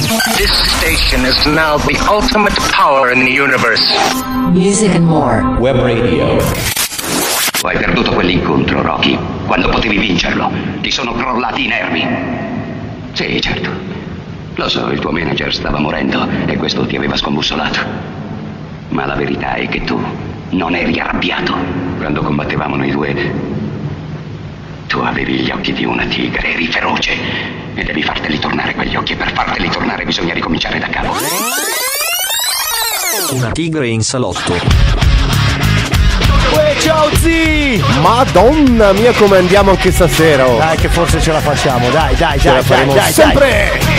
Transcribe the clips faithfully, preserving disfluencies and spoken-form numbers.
This station is now the ultimate power in the universe. Music and More. Web Radio. Hai perduto quell'incontro, Rocky. Quando potevi vincerlo, ti sono crollati i nervi. Sì, certo. Lo so, il tuo manager stava morendo e questo ti aveva scombussolato. Ma la verità è che tu non eri arrabbiato. Quando combattevamo noi due, tu avevi gli occhi di una tigre, eri feroce. E devi farteli tornare quegli occhi. E per farteli tornare bisogna ricominciare da capo. Una tigre in salotto. Uè, ciao zi! Madonna mia come andiamo anche stasera, oh. Dai che forse ce la facciamo, dai, dai, ce dai, la faremo dai, dai, sempre! Dai.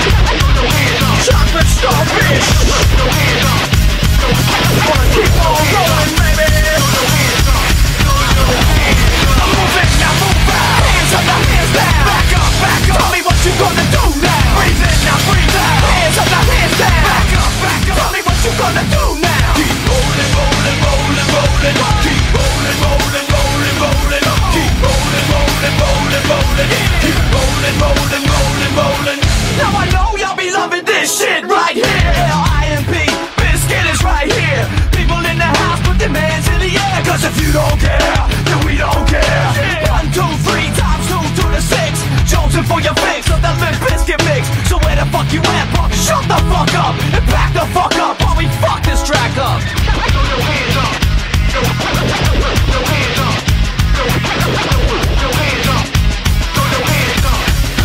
Now I know y'all be loving this shit right here. I M P, Biscuit is right here. People in the house put their hands in the air. Cause if you don't care, then we don't care. One, two, three, times two to the six. Jonesing for your fix of that Limp Bizkit mix. So where the fuck you at, punk? Shut the fuck up and back the fuck up while we fuck this track up. Throw your hands up. Throw your hands up. Throw your hands up. Throw your hands up.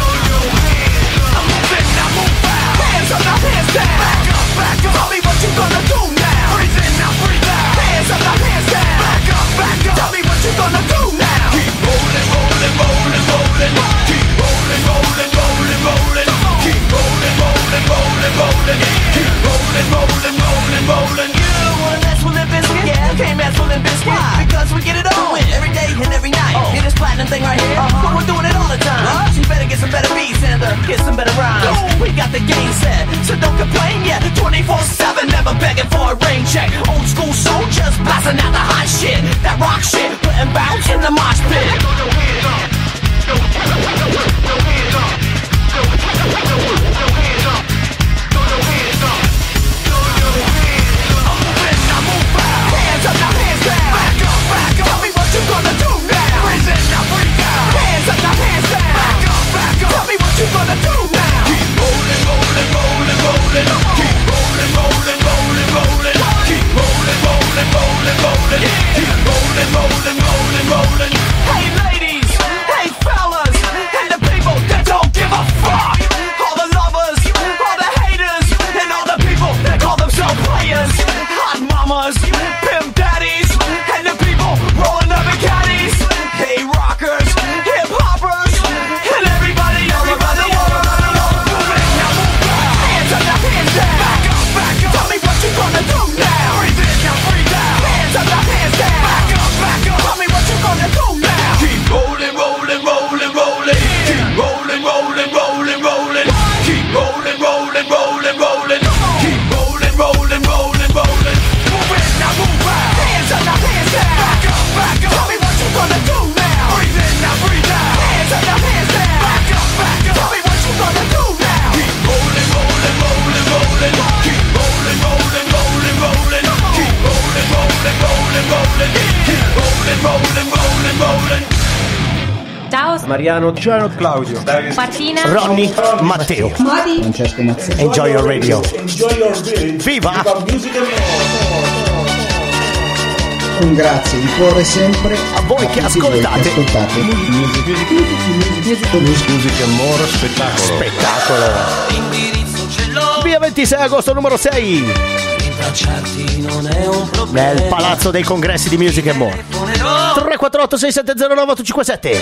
Hands up, now hands down. Back up, back up. Tell me what you gonna do now. Breathe in, now breathe out. Hands up, now hands down. Back up, back up. Tell me what you gonna do now. Keep rolling, rolling, rolling, rolling. Keep rolling, rolling, rolling, rolling. Keep rolling, rolling, rolling, rolling. Keep rolling, rolling, rolling, rolling. You wanna mess with Limp Bizkit? Yeah, can't mess with Limp Bizkit. Why? Because we get it on every day and every night. Oh. Hear this platinum thing right here? Uh-huh. But we're doing it all the time. What? You better get some better beats and uh, get some better rhymes. Oh. We got the game set, so don't complain yet. twenty-four seven, never begging for a rain check. Old school soldiers blasting out the hot shit. That rock shit, putting bounce in the mosh pit. Throw your hands up. Throw your hands up. Throw your hands up. Throw your hands up. Throw your hands up. I'm moving, I move out. Hands up, now hands down. Back up, back up. Tell me what you gonna do now. Breathe in, now breathe out. Hands up, now hands down. Back up, back up. Tell me what you gonna do now. Keep rolling, rolling, rolling, rolling. Keep rolling, rolling, rolling, rolling. Keep rolling, rolling, rolling, rolling. Keep rolling, rolling, rolling, rolling. Hey ladies, hey fellas, and the people that don't give a fuck. All the lovers, all the haters, and all the people that call themselves players. Hot mamas, pimp daddies, and the people rolling up in caddies. Hey rockers, hip hoppers, and everybody, everybody, everybody, moving, now move out. Hands up, now hands down. Back up, back up. Tell me what you gonna do now. Breathe in, now breathe out. Hands up, now hands down. Back up, back up. Tell me what you gonna do now. Keep rolling, rolling, rolling, rolling. Keep rolling, rolling, rolling, rolling. Keep rolling, rolling, rolling, rolling. Keep rolling, rolling, rolling, rolling. Move in, now move out. Hands up, now hands down. Back up, back up. Tell me what you gonna do now. Breathe in, now breathe out. Hands up, now hands down. Back up, back up. Tell me what you gonna do now. Keep rolling, rolling, rolling, rolling. Keep rolling, rolling, rolling, rolling. Keep rolling, rolling, rolling, rolling. Keep rolling, rolling, rolling, rolling. Ciao Mariano, Ciao Claudio, Martina, Ronny, Matteo, Modi, Francesco Mazzini. Enjoy your radio. Enjoy your radio. Viva! Music and More. Un grazie di cuore sempre a voi che ascoltate. Che ascoltate. Music, music, music, music, Music and More, spettacolo. Spettacolo. Via ventisei agosto numero sei. Nel Palazzo dei Congressi di Music and More. tre quattro otto sei sette zero nove otto cinque sette.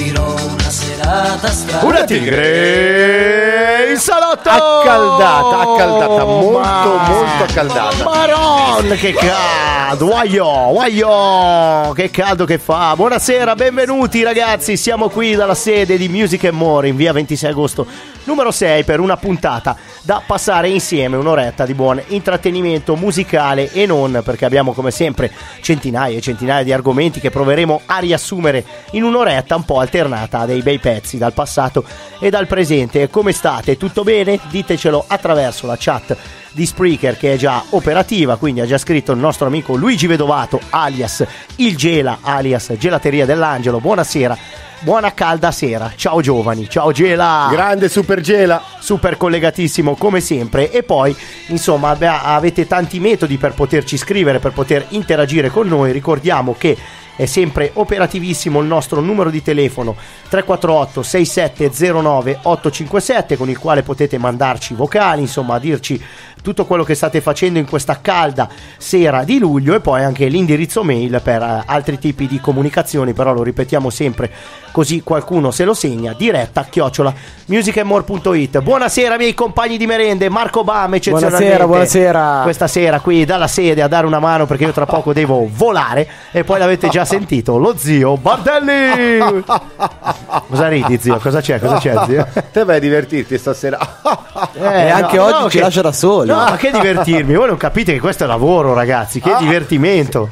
Una tigre in salotto accaldata, accaldata, molto Ma... molto accaldata. Maron, che caldo, guaio, guaio, che caldo che fa. Buonasera, benvenuti ragazzi, siamo qui dalla sede di Music and More in via ventisei agosto numero sei per una puntata da passare insieme, un'oretta di buon intrattenimento musicale e non, perché abbiamo come sempre centinaia e centinaia di argomenti che proveremo a riassumere in un'oretta un po' alternata a dei bei pezzi dal passato e dal presente. Come state? Tutto bene? Ditecelo attraverso la chat di Spreaker, che è già operativa, quindi ha già scritto il nostro amico Luigi Vedovato alias il Gela alias Gelateria dell'Angelo. Buonasera, buona calda sera, ciao giovani, ciao Gela, grande super Gela, super collegatissimo come sempre. E poi insomma beh, avete tanti metodi per poterci scrivere, per poter interagire con noi. Ricordiamo che è sempre operativissimo il nostro numero di telefono tre quattro otto sei sette zero nove otto cinque sette, con il quale potete mandarci vocali, insomma dirci tutto quello che state facendo in questa calda sera di luglio, e poi anche l'indirizzo mail per uh, altri tipi di comunicazioni, però lo ripetiamo sempre così qualcuno se lo segna: diretta chiocciola music and more punto it. Buonasera miei compagni di merende, Marco Bam eccezionalmente buonasera, buonasera questa sera qui dalla sede a dare una mano, perché io tra poco devo volare, e poi l'avete già sentito, lo zio Bardelli. Cosa ridi zio? Cosa c'è? Cosa c'è zio? Te vai a divertirti stasera. Eh, e anche no, oggi no, ci che... lascia da soli. No, ma che divertirmi? Voi non capite che questo è lavoro, ragazzi. Che ah. divertimento.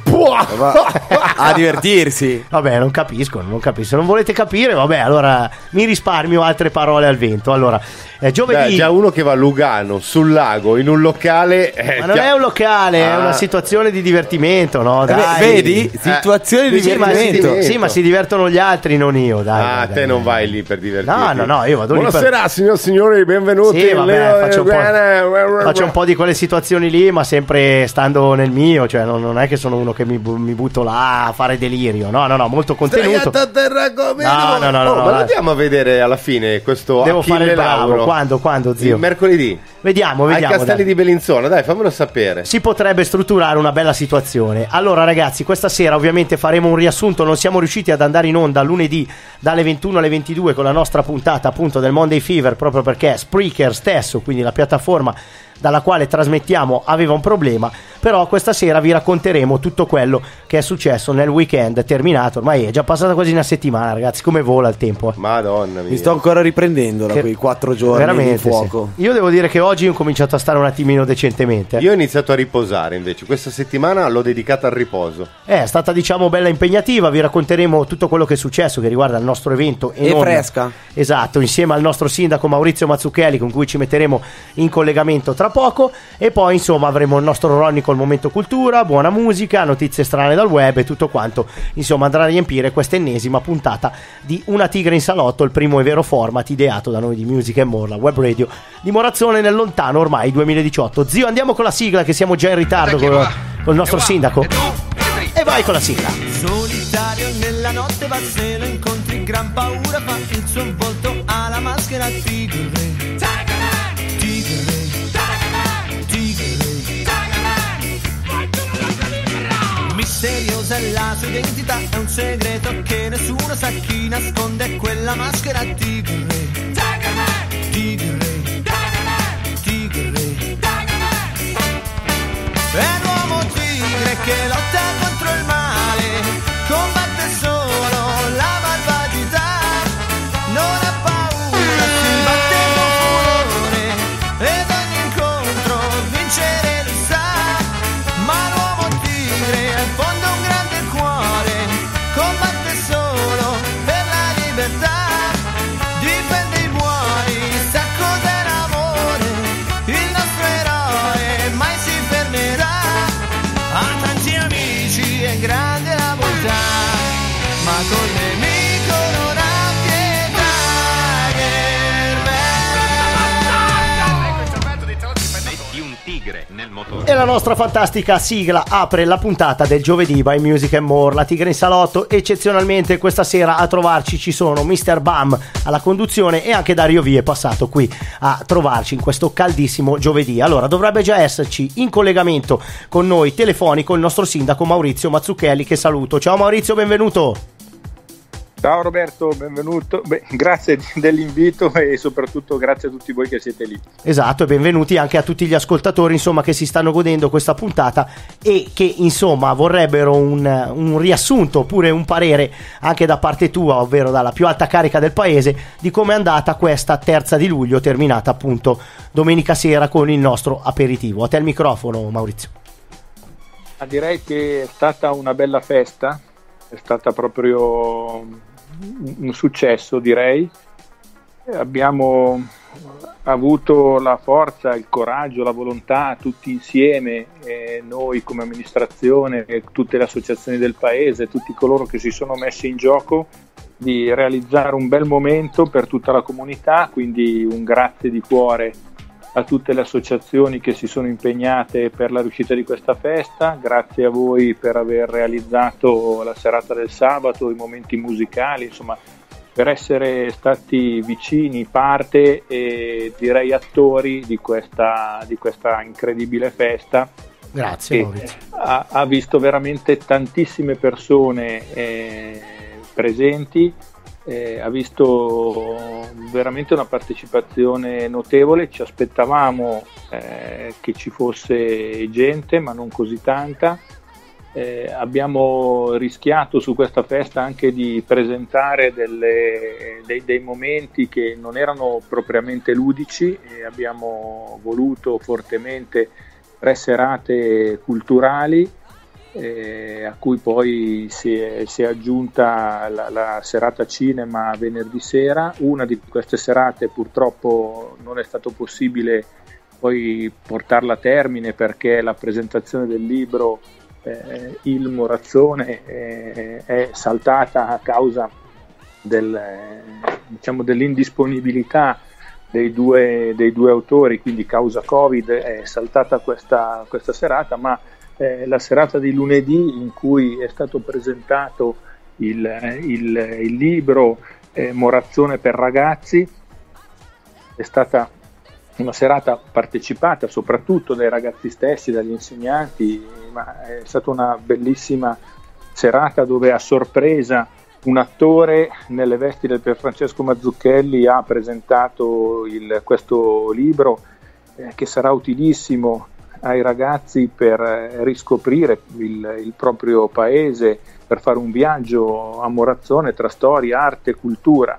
A divertirsi. Vabbè, non capisco, non capisco. Se non volete capire, vabbè, allora mi risparmio altre parole al vento. Allora, eh, giovedì. Beh, già uno che va a Lugano sul lago in un locale. Eh, ma non già... è un locale, ah. è una situazione di divertimento, no? Dai. Vedi? Situazione eh, di sì, divertimento. Ma si, sì, ma si divertono gli altri, non io. Dai, ah, dai, te dai, non dai. vai lì per divertirti. No, no, no, io vado Buonasera, lì per... signor signori, benvenuti. Sì, vabbè, faccio un, po', faccio un po' di quelle situazioni lì, ma sempre stando nel mio, cioè non, non è che sono uno che mi, mi butto là a fare delirio. No, no, no, molto contenuto. A terra come no, no, no, oh, no, ma no, andiamo a vedere alla fine questo devo Achille fare il bravo. Lauro. Quando, quando, zio? Il mercoledì. Vediamo, vediamo. Ai Castelli dai. di Bellinzona, dai, fammelo sapere. Si potrebbe strutturare una bella situazione. Allora ragazzi, questa sera ovviamente faremo un riassunto. Non siamo riusciti ad andare in onda lunedì dalle ventuno alle ventidue con la nostra puntata appunto del Monday Fever, proprio perché Spreaker stesso, quindi la piattaforma dalla quale trasmettiamo, aveva un problema. Però questa sera vi racconteremo tutto quello che è successo nel weekend terminato. Ormai è già passata quasi una settimana, ragazzi, come vola il tempo. eh. Madonna mia. Mi sto ancora riprendendo da Che- quei quattro giorni Veramente di fuoco. sì. Io devo dire che oggi ho cominciato a stare un attimino decentemente. Io ho iniziato a riposare invece. Questa settimana l'ho dedicata al riposo. Eh, È stata diciamo bella impegnativa. Vi racconteremo tutto quello che è successo che riguarda il nostro evento E non- fresca. Esatto, insieme al nostro sindaco Maurizio Mazzucchelli, con cui ci metteremo in collegamento tra poco. E poi insomma avremo il nostro Ronny col momento cultura, buona musica, notizie strane dal web e tutto quanto insomma andrà a riempire questa ennesima puntata di Una Tigre in Salotto, il primo e vero format ideato da noi di Music and More, la web radio di Morazzone nel lontano ormai duemiladiciotto. Zio, andiamo con la sigla che siamo già in ritardo con, con il nostro sindaco. E vai con la sigla. Solitario nella notte va, se lo incontri gran paura fa, il suo volto ha la maschera tigre. Tigre, tigre, misteriosa è la sua identità, è un segreto che nessuno sa, chi nasconde quella maschera tigre. Tigre, tigre, tigre, è l'uomo tigre che lotta contro il male, combatte solo la malvagità, non ha paura, si batte con furore ed ogni incontro vincere lo sa. Ma l'uomo tigre ha in fondo un grande cuore, combatte solo per la libertà, difende i buoni, sa cos'è l'amore, il nostro eroe mai si fermerà. Ha tanti amici e grande la bontà, ma con nemico non ha pietà. Metti un tigre nel motore. E la nostra fantastica sigla apre la puntata del giovedì by Music and More, la Tigre in Salotto. Eccezionalmente questa sera a trovarci ci sono mister Bam alla conduzione e anche Dario V è passato qui a trovarci in questo caldissimo giovedì. Allora dovrebbe già esserci in collegamento con noi telefonico il nostro sindaco Maurizio Mazzucchelli, che saluto. Ciao Maurizio, benvenuto. Ciao Roberto, benvenuto. Beh, grazie dell'invito e soprattutto grazie a tutti voi che siete lì. Esatto, e benvenuti anche a tutti gli ascoltatori, insomma, che si stanno godendo questa puntata e che, insomma, vorrebbero un, un riassunto oppure un parere anche da parte tua, ovvero dalla più alta carica del paese, di come è andata questa terza di luglio, terminata appunto domenica sera con il nostro aperitivo. A te il microfono, Maurizio. Ah, direi che è stata una bella festa, è stata proprio un successo, direi. Abbiamo avuto la forza, il coraggio, la volontà tutti insieme, eh, noi come amministrazione, tutte le associazioni del paese, tutti coloro che si sono messi in gioco, di realizzare un bel momento per tutta la comunità, quindi un grazie di cuore a tutte le associazioni che si sono impegnate per la riuscita di questa festa, grazie a voi per aver realizzato la serata del sabato, i momenti musicali, insomma per essere stati vicini, parte e direi attori di questa, di questa incredibile festa. Grazie Maurizio. Ha, ha visto veramente tantissime persone eh, presenti. Eh, ha visto veramente una partecipazione notevole, ci aspettavamo eh, che ci fosse gente ma non così tanta. Eh, abbiamo rischiato su questa festa anche di presentare delle, dei, dei momenti che non erano propriamente ludici e abbiamo voluto fortemente tre serate culturali Eh, a cui poi si è, si è aggiunta la, la serata cinema venerdì sera. Una di queste serate purtroppo non è stato possibile poi portarla a termine perché la presentazione del libro eh, Il Morazzone eh, è saltata a causa del, eh, diciamo dell'indisponibilità dei due, dei due autori, quindi causa Covid è saltata questa, questa serata, ma Eh, la serata di lunedì in cui è stato presentato il, il, il libro eh, Morazzone per ragazzi è stata una serata partecipata soprattutto dai ragazzi stessi, dagli insegnanti, ma è stata una bellissima serata dove a sorpresa un attore nelle vesti del Pier Francesco Mazzucchelli ha presentato il, questo libro eh, che sarà utilissimo ai ragazzi per riscoprire il, il proprio paese, per fare un viaggio a Morazzone tra storia, arte e cultura.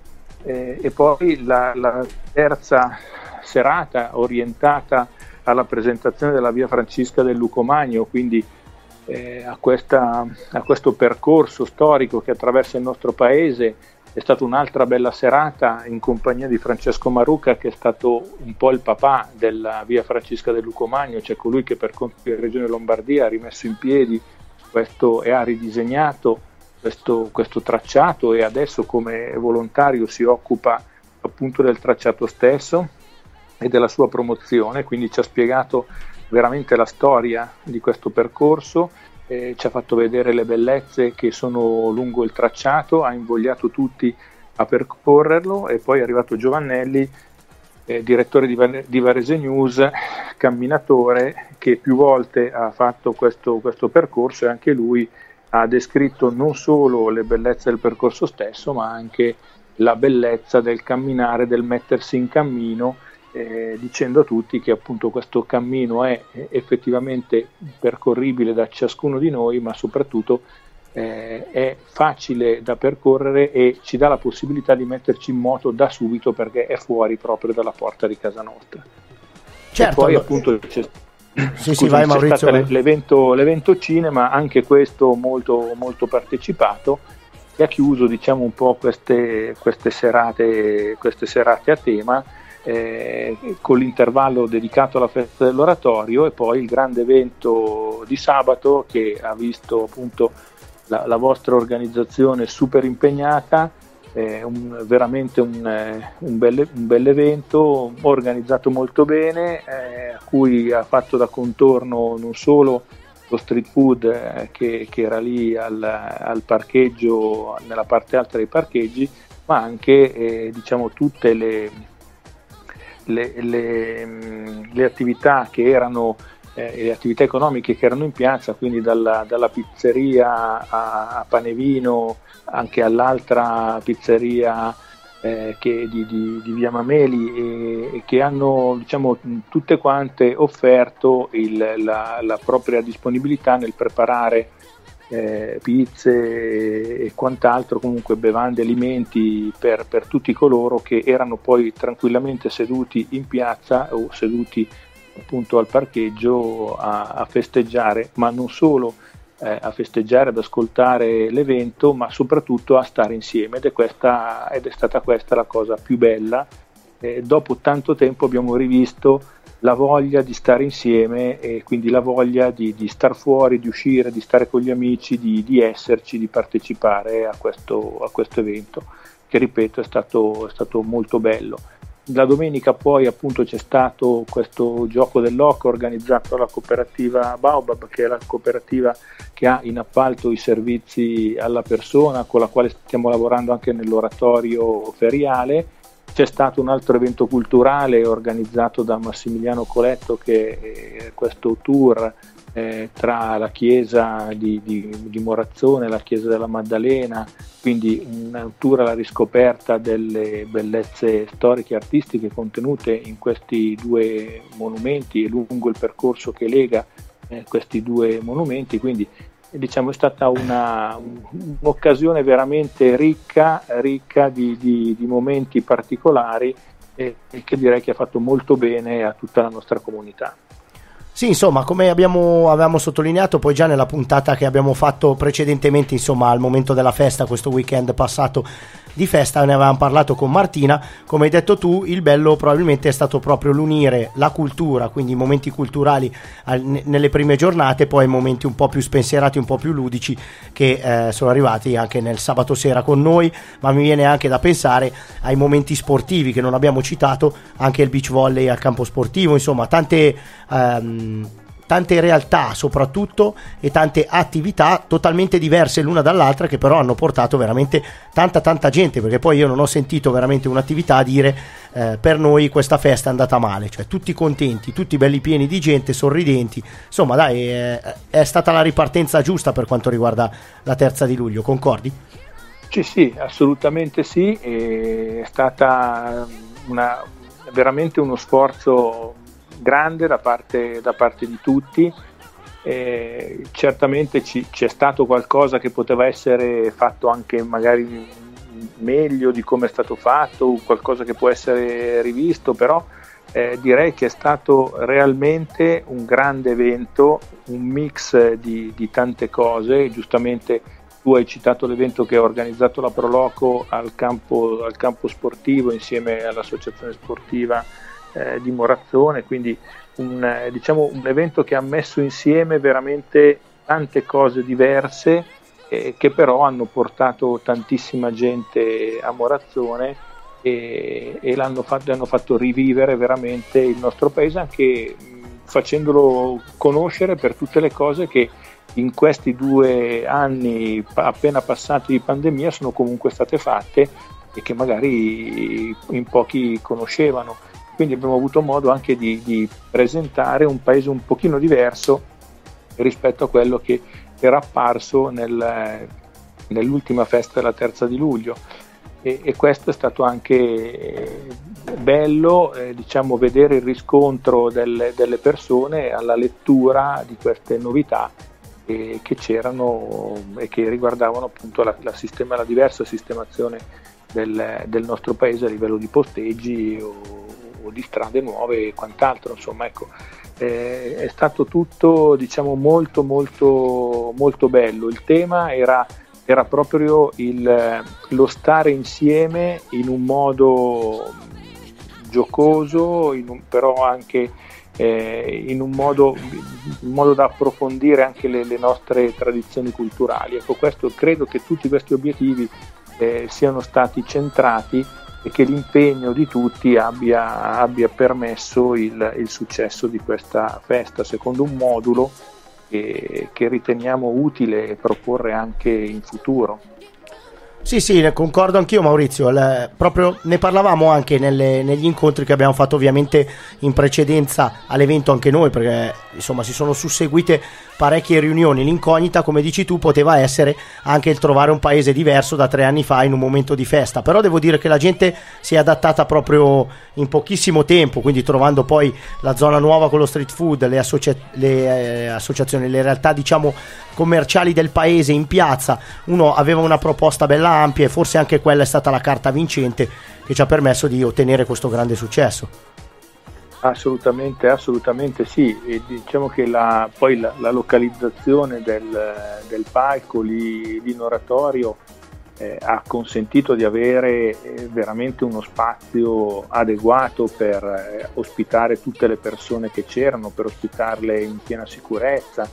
Eh, e poi la, la terza serata orientata alla presentazione della Via Francisca del Lucomagno, quindi eh, a, questa, a questo percorso storico che attraversa il nostro paese. È stata un'altra bella serata in compagnia di Francesco Maruca, che è stato un po' il papà della Via Francisca del Lucomagno, cioè colui che per conto della Regione Lombardia ha rimesso in piedi questo e ha ridisegnato questo, questo tracciato e adesso come volontario si occupa appunto del tracciato stesso e della sua promozione, quindi ci ha spiegato veramente la storia di questo percorso. Eh, ci ha fatto vedere le bellezze che sono lungo il tracciato, ha invogliato tutti a percorrerlo e poi è arrivato Giovannelli, eh, direttore di, Van- di Varese News, camminatore che più volte ha fatto questo, questo percorso e anche lui ha descritto non solo le bellezze del percorso stesso ma anche la bellezza del camminare, del mettersi in cammino, Eh, dicendo a tutti che appunto questo cammino è effettivamente percorribile da ciascuno di noi, ma soprattutto eh, è facile da percorrere e ci dà la possibilità di metterci in moto da subito perché è fuori proprio dalla porta di casa nostra. Certo, e poi allora... appunto c'è, sì, scusa, sì, vai, c'è Maurizio, stato vai. l'evento, l'evento cinema, anche questo molto, molto partecipato, che ha chiuso diciamo un po' queste, queste serate, queste serate a tema. Eh, con l'intervallo dedicato alla festa dell'oratorio e poi il grande evento di sabato che ha visto appunto la, la vostra organizzazione super impegnata, eh, un, veramente un, eh, un, bel, un bel evento organizzato molto bene, eh, a cui ha fatto da contorno non solo lo street food eh, che, che era lì al, al parcheggio, nella parte alta dei parcheggi, ma anche eh, diciamo tutte le Le, le, le attività che erano eh, le attività economiche che erano in piazza, quindi dalla, dalla pizzeria a, a Panevino, anche all'altra pizzeria eh, che di, di, di Via Mameli, e, e che hanno, diciamo, tutte quante offerto il, la, la propria disponibilità nel preparare eh, pizze e quant'altro, comunque bevande, alimenti per, per tutti coloro che erano poi tranquillamente seduti in piazza o seduti appunto al parcheggio a, a festeggiare, ma non solo eh, a festeggiare, ad ascoltare l'evento, ma soprattutto a stare insieme, ed è, questa, ed è stata questa la cosa più bella. Eh, dopo tanto tempo abbiamo rivisto la voglia di stare insieme, e quindi la voglia di, di star fuori, di uscire, di stare con gli amici, di, di esserci, di partecipare a questo, a questo evento, che ripeto è stato, è stato molto bello. La domenica poi appunto c'è stato questo gioco dell'oca organizzato dalla cooperativa Baobab, che è la cooperativa che ha in appalto i servizi alla persona, con la quale stiamo lavorando anche nell'oratorio feriale. C'è stato un altro evento culturale organizzato da Massimiliano Coletto, che è questo tour eh, tra la chiesa di, di, di Morazzone e la chiesa della Maddalena, quindi un tour alla riscoperta delle bellezze storiche e artistiche contenute in questi due monumenti e lungo il percorso che lega eh, questi due monumenti. Quindi diciamo è stata una, un'occasione veramente ricca, ricca di, di, di momenti particolari, e, e che direi che ha fatto molto bene a tutta la nostra comunità. Sì, insomma, come abbiamo, avevamo sottolineato poi già nella puntata che abbiamo fatto precedentemente, insomma, al momento della festa, questo weekend passato di festa, ne avevamo parlato con Martina. Come hai detto tu, il bello probabilmente è stato proprio l'unire la cultura, quindi i momenti culturali al, n- nelle prime giornate, poi momenti un po' più spensierati, un po' più ludici, che eh, sono arrivati anche nel sabato sera con noi. Ma mi viene anche da pensare ai momenti sportivi che non abbiamo citato, anche il beach volley al campo sportivo, insomma tante ehm, tante realtà soprattutto, e tante attività totalmente diverse l'una dall'altra, che però hanno portato veramente tanta tanta gente, perché poi io non ho sentito veramente un'attività a dire eh, per noi questa festa è andata male, cioè tutti contenti, tutti belli pieni di gente, sorridenti, insomma dai, è, è stata la ripartenza giusta per quanto riguarda la terza di luglio, concordi? Sì, sì, assolutamente sì, è stata una, veramente uno sforzo grande da parte, da parte di tutti. Eh, certamente ci, c'è stato qualcosa che poteva essere fatto anche magari meglio di come è stato fatto, qualcosa che può essere rivisto, però eh, direi che è stato realmente un grande evento, un mix di, di tante cose. Giustamente tu hai citato l'evento che ha organizzato la Proloco al campo, al campo sportivo insieme all'associazione sportiva Eh, di Morazzone, quindi un, eh, diciamo un evento che ha messo insieme veramente tante cose diverse, eh, che però hanno portato tantissima gente a Morazzone, e, e l'hanno fatto, hanno fatto rivivere veramente il nostro paese, anche mh, facendolo conoscere per tutte le cose che in questi due anni pa- appena passati di pandemia sono comunque state fatte e che magari in pochi conoscevano. Quindi abbiamo avuto modo anche di, di presentare un paese un pochino diverso rispetto a quello che era apparso nel, nell'ultima festa della terza di luglio, e, e questo è stato anche bello, eh, diciamo, vedere il riscontro delle, delle persone alla lettura di queste novità eh, che c'erano e che riguardavano appunto la, la, sistema, la diversa sistemazione del, del nostro paese a livello di posteggi o o di strade nuove e quant'altro. Insomma, ecco, eh, è stato tutto, diciamo, molto molto molto bello. Il tema era, era proprio il, lo stare insieme in un modo giocoso, in un, però anche eh, in un modo, in modo da approfondire anche le, le nostre tradizioni culturali. Ecco, questo, credo che tutti questi obiettivi eh, siano stati centrati e che l'impegno di tutti abbia, abbia permesso il, il successo di questa festa, secondo un modulo che, che riteniamo utile proporre anche in futuro. Sì, sì, ne concordo anch'io Maurizio, il, proprio ne parlavamo anche nelle, negli incontri che abbiamo fatto ovviamente in precedenza all'evento anche noi, perché insomma si sono susseguite parecchie riunioni. L'incognita, come dici tu, poteva essere anche il trovare un paese diverso da tre anni fa in un momento di festa, però devo dire che la gente si è adattata proprio in pochissimo tempo, quindi trovando poi la zona nuova con lo street food, le, associa- le eh, associazioni, le realtà diciamo commerciali del paese in piazza. Uno aveva una proposta bella ampia e forse anche quella è stata la carta vincente che ci ha permesso di ottenere questo grande successo. Assolutamente, assolutamente sì. E diciamo che la, poi la, la localizzazione del, del palco lì, lì in oratorio eh, ha consentito di avere eh, veramente uno spazio adeguato per eh, ospitare tutte le persone che c'erano, per ospitarle in piena sicurezza.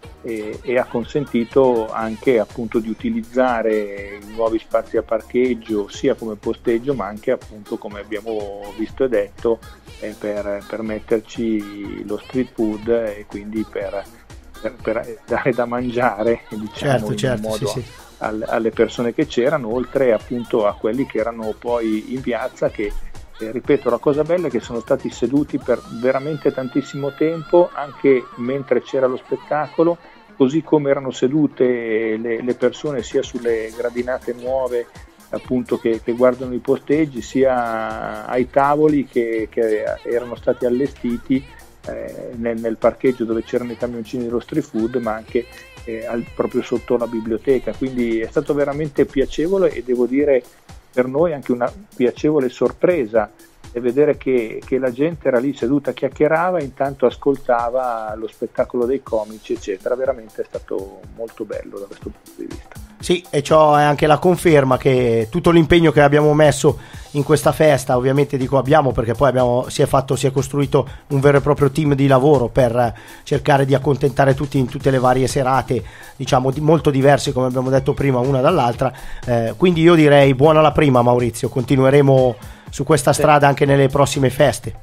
E, e ha consentito anche appunto di utilizzare i nuovi spazi a parcheggio sia come posteggio ma anche appunto, come abbiamo visto e detto, eh, per, per metterci lo street food e quindi per, per, per dare da mangiare, diciamo, certo, in certo, modo sì, sì. Al, alle persone che c'erano, oltre appunto a quelli che erano poi in piazza che eh, ripeto, la cosa bella è che sono stati seduti per veramente tantissimo tempo anche mentre c'era lo spettacolo, così come erano sedute le, le persone sia sulle gradinate nuove appunto che, che guardano i posteggi, sia ai tavoli che, che erano stati allestiti eh, nel, nel parcheggio dove c'erano i camioncini dello street food, ma anche eh, al, proprio sotto la biblioteca. Quindi è stato veramente piacevole e devo dire per noi anche una piacevole sorpresa e vedere che, che la gente era lì seduta, chiacchierava e intanto ascoltava lo spettacolo dei comici eccetera. Veramente è stato molto bello da questo punto di vista. Sì, e ciò è anche la conferma che tutto l'impegno che abbiamo messo in questa festa, ovviamente dico abbiamo perché poi abbiamo, si è fatto, si è costruito un vero e proprio team di lavoro per cercare di accontentare tutti in tutte le varie serate, diciamo molto diverse come abbiamo detto prima una dall'altra, eh, quindi io direi buona la prima Maurizio, continueremo su questa strada anche nelle prossime feste.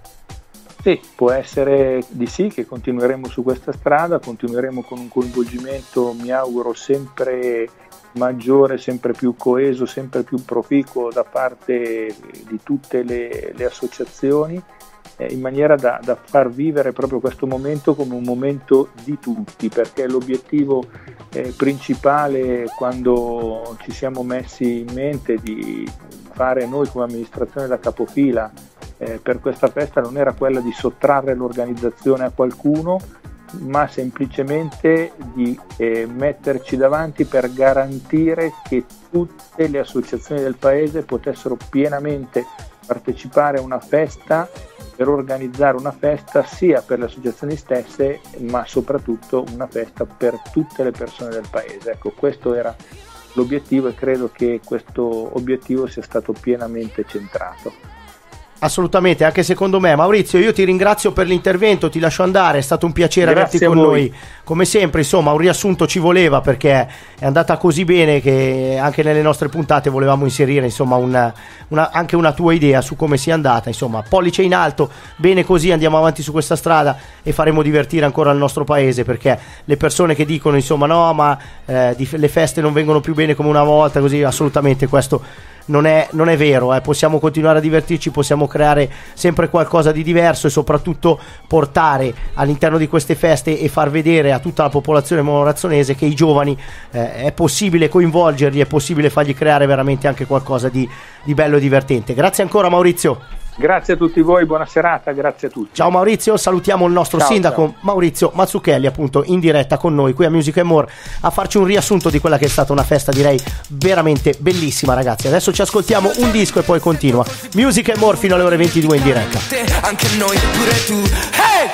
Sì, può essere di sì che continueremo su questa strada, continueremo con un coinvolgimento mi auguro sempre maggiore, sempre più coeso, sempre più proficuo da parte di tutte le, le associazioni, eh, in maniera da, da far vivere proprio questo momento come un momento di tutti, perché l'obiettivo eh, principale quando ci siamo messi in mente di fare noi come amministrazione da capofila eh, per questa festa non era quella di sottrarre l'organizzazione a qualcuno, ma semplicemente di eh, metterci davanti per garantire che tutte le associazioni del paese potessero pienamente partecipare a una festa, per organizzare una festa sia per le associazioni stesse ma soprattutto una festa per tutte le persone del paese. Ecco, questo era l'obiettivo e credo che questo obiettivo sia stato pienamente centrato. Assolutamente, anche secondo me. Maurizio, io ti ringrazio per l'intervento, ti lascio andare, è stato un piacere Grazie averti con voi. noi come sempre, insomma un riassunto ci voleva perché è andata così bene che anche nelle nostre puntate volevamo inserire insomma una, una, anche una tua idea su come sia andata, insomma pollice in alto, bene così, andiamo avanti su questa strada e faremo divertire ancora il nostro paese, perché le persone che dicono insomma no ma eh, di, le feste non vengono più bene come una volta, così assolutamente questo Non è, non è vero, eh. Possiamo continuare a divertirci, possiamo creare sempre qualcosa di diverso e soprattutto portare all'interno di queste feste e far vedere a tutta la popolazione monorazzonese che i giovani eh, è possibile coinvolgerli, è possibile fargli creare veramente anche qualcosa di, di bello e divertente. Grazie ancora Maurizio. Grazie a tutti voi, buona serata, grazie a tutti. Ciao Maurizio, salutiamo il nostro Ciao, sindaco ciao. Maurizio Mazzucchelli, appunto in diretta con noi qui a Music and More a farci un riassunto di quella che è stata una festa direi veramente bellissima, ragazzi. Adesso ci ascoltiamo un disco e poi continua Music and More fino alle ore ventidue in diretta. Anche noi, pure tu. Hey!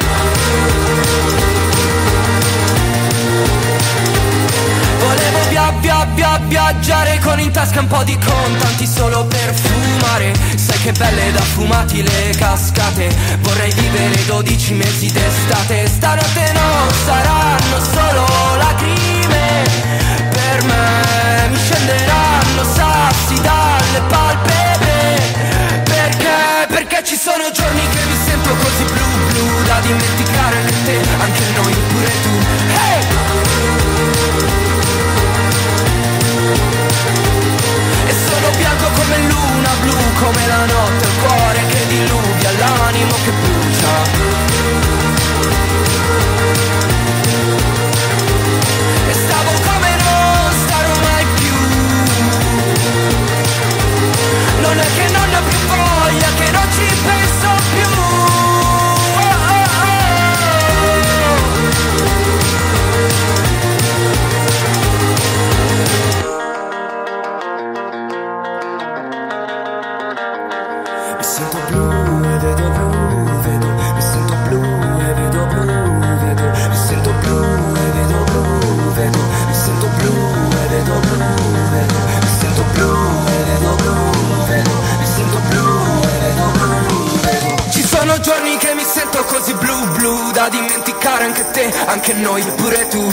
Volevo via via via viaggiare con in tasca un po' di contanti solo per fumare. Sai che belle da fumati le cascate. Vorrei vivere dodici mesi d'estate. Stanotte non saranno solo lacrime. Per me mi scenderanno sassi dalle palpebre. Perché? Perché ci sono giorni che mi sento così blu blu da dimenticare che te, anche noi, pure tu. Hey! come luna blu, come la notte, il cuore che diluvia, l'animo che brucia. E stavo come non starò mai più. Non è che non ho più voglia, che non ci penso più. Oh, oh, Mi sento blu e vedo blu, vedo. Mi sento blu e vedo blu, vedo. Mi sento blu e vedo blu, vedo. Mi sento blu e vedo blu, vedo. Mi sento blu e vedo blu, vedo. Mi sento blu e vedo blu, vedo. Ci sono giorni che mi sento così blu blu da dimenticare anche te, anche noi, pure tu.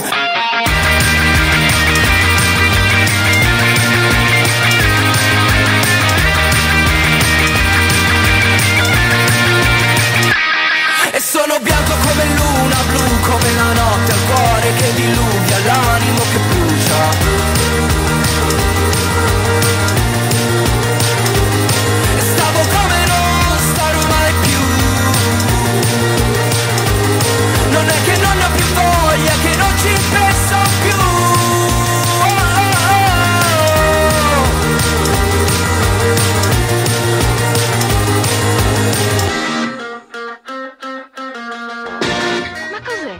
E sono bianco come luna blu, come la notte, il cuore che diluvia, l'animo che brucia. E stavo come non starò mai più. Non è che non ho più voglia, che non ci penso più. Oh, oh, oh. Ma cos'è?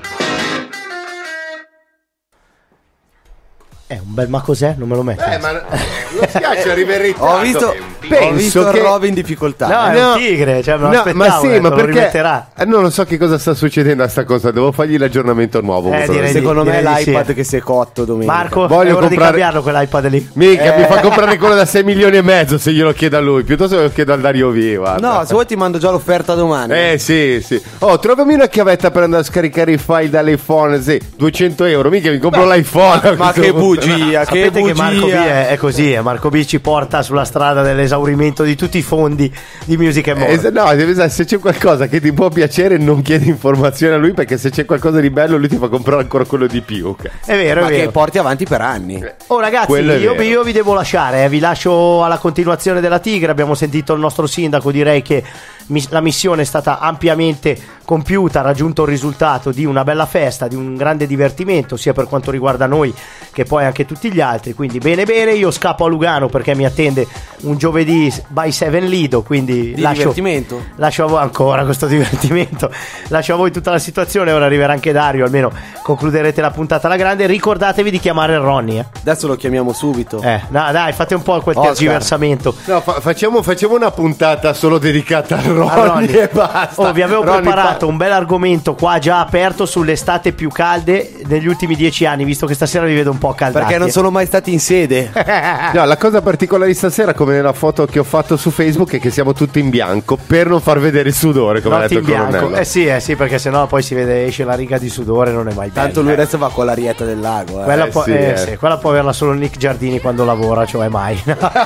È un bel ma cos'è? Non me lo metto. Eh, ma non spiace arrivare in ritardo. Ho visto, Penso ho visto che- Robin in difficoltà. No, è un tigre, cioè me lo No, aspettavo, ma sì, eh, ma te lo perché rimetterà. eh, non lo so che cosa sta succedendo a sta cosa. Devo fargli l'aggiornamento nuovo. Eh, questo. direi Secondo di- me è direi di l'iPad sì. che si è cotto domenica. Marco, Voglio è ora di comprare- cambiarlo quell'iPad lì. Mica, Eh. mi fa comprare quello da sei milioni e mezzo se glielo chiedo a lui. Piuttosto che lo chiedo al Dario V. Guarda. No, se vuoi ti mando già l'offerta domani. Eh sì, sì. Oh, trovami una chiavetta per andare a scaricare i file dall'iPhone. Sì, duecento euro. Mica mi compro l'iPhone. Ma che bugia, che Sapete che Marco B bugia. è, è così, eh. Marco B ci porta sulla strada dell'esaurimento di tutti i fondi di Music and More. Eh, no, devi sai, se c'è qualcosa che ti può piacere, non chiedi informazioni a lui, perché se c'è qualcosa di bello, lui ti fa comprare ancora quello di più. È vero, Ma è che vero. porti avanti per anni. Oh ragazzi, Quello è io, vero. io vi devo lasciare, eh. Vi lascio alla continuazione della Tigre. Abbiamo sentito il nostro sindaco, direi che mi- la missione è stata ampiamente compiuta, ha raggiunto il risultato di una bella festa, di un grande divertimento, sia per quanto riguarda noi che poi anche tutti gli altri. Quindi bene bene, io scappo a Lugano perché mi attende un giovedì by Seven Lido, quindi Di lascio, divertimento. lascio a voi ancora questo divertimento, lascio a voi tutta la situazione. Ora arriverà anche Dario, almeno concluderete la puntata alla grande. Ricordatevi di chiamare il Ronny, eh. Adesso lo chiamiamo subito. Eh, no, dai, fate un po' quel Oscar. tergiversamento. No, fa- facciamo, facciamo una puntata solo dedicata a Ronny, A Ronny. e basta. Oh, vi avevo Ronny preparato fa- un bel argomento qua già aperto sulle estate più calde negli ultimi dieci anni, visto che stasera vi vedo un po' caldati. Perché non sono mai stati in sede. No, la cosa particolare di stasera, come nella foto che ho fatto su Facebook, è che siamo tutti in bianco per non far vedere il sudore, come ha Notti detto in il bianco. colonnello. Eh sì, eh sì, perché sennò poi si vede, esce la riga di sudore, non è mai bello. Tanto lui adesso va con l'arietta del lago. Eh. Quella, Eh, può, sì, eh, eh. sì, quella può averla solo Nick Giardini quando lavora, cioè mai.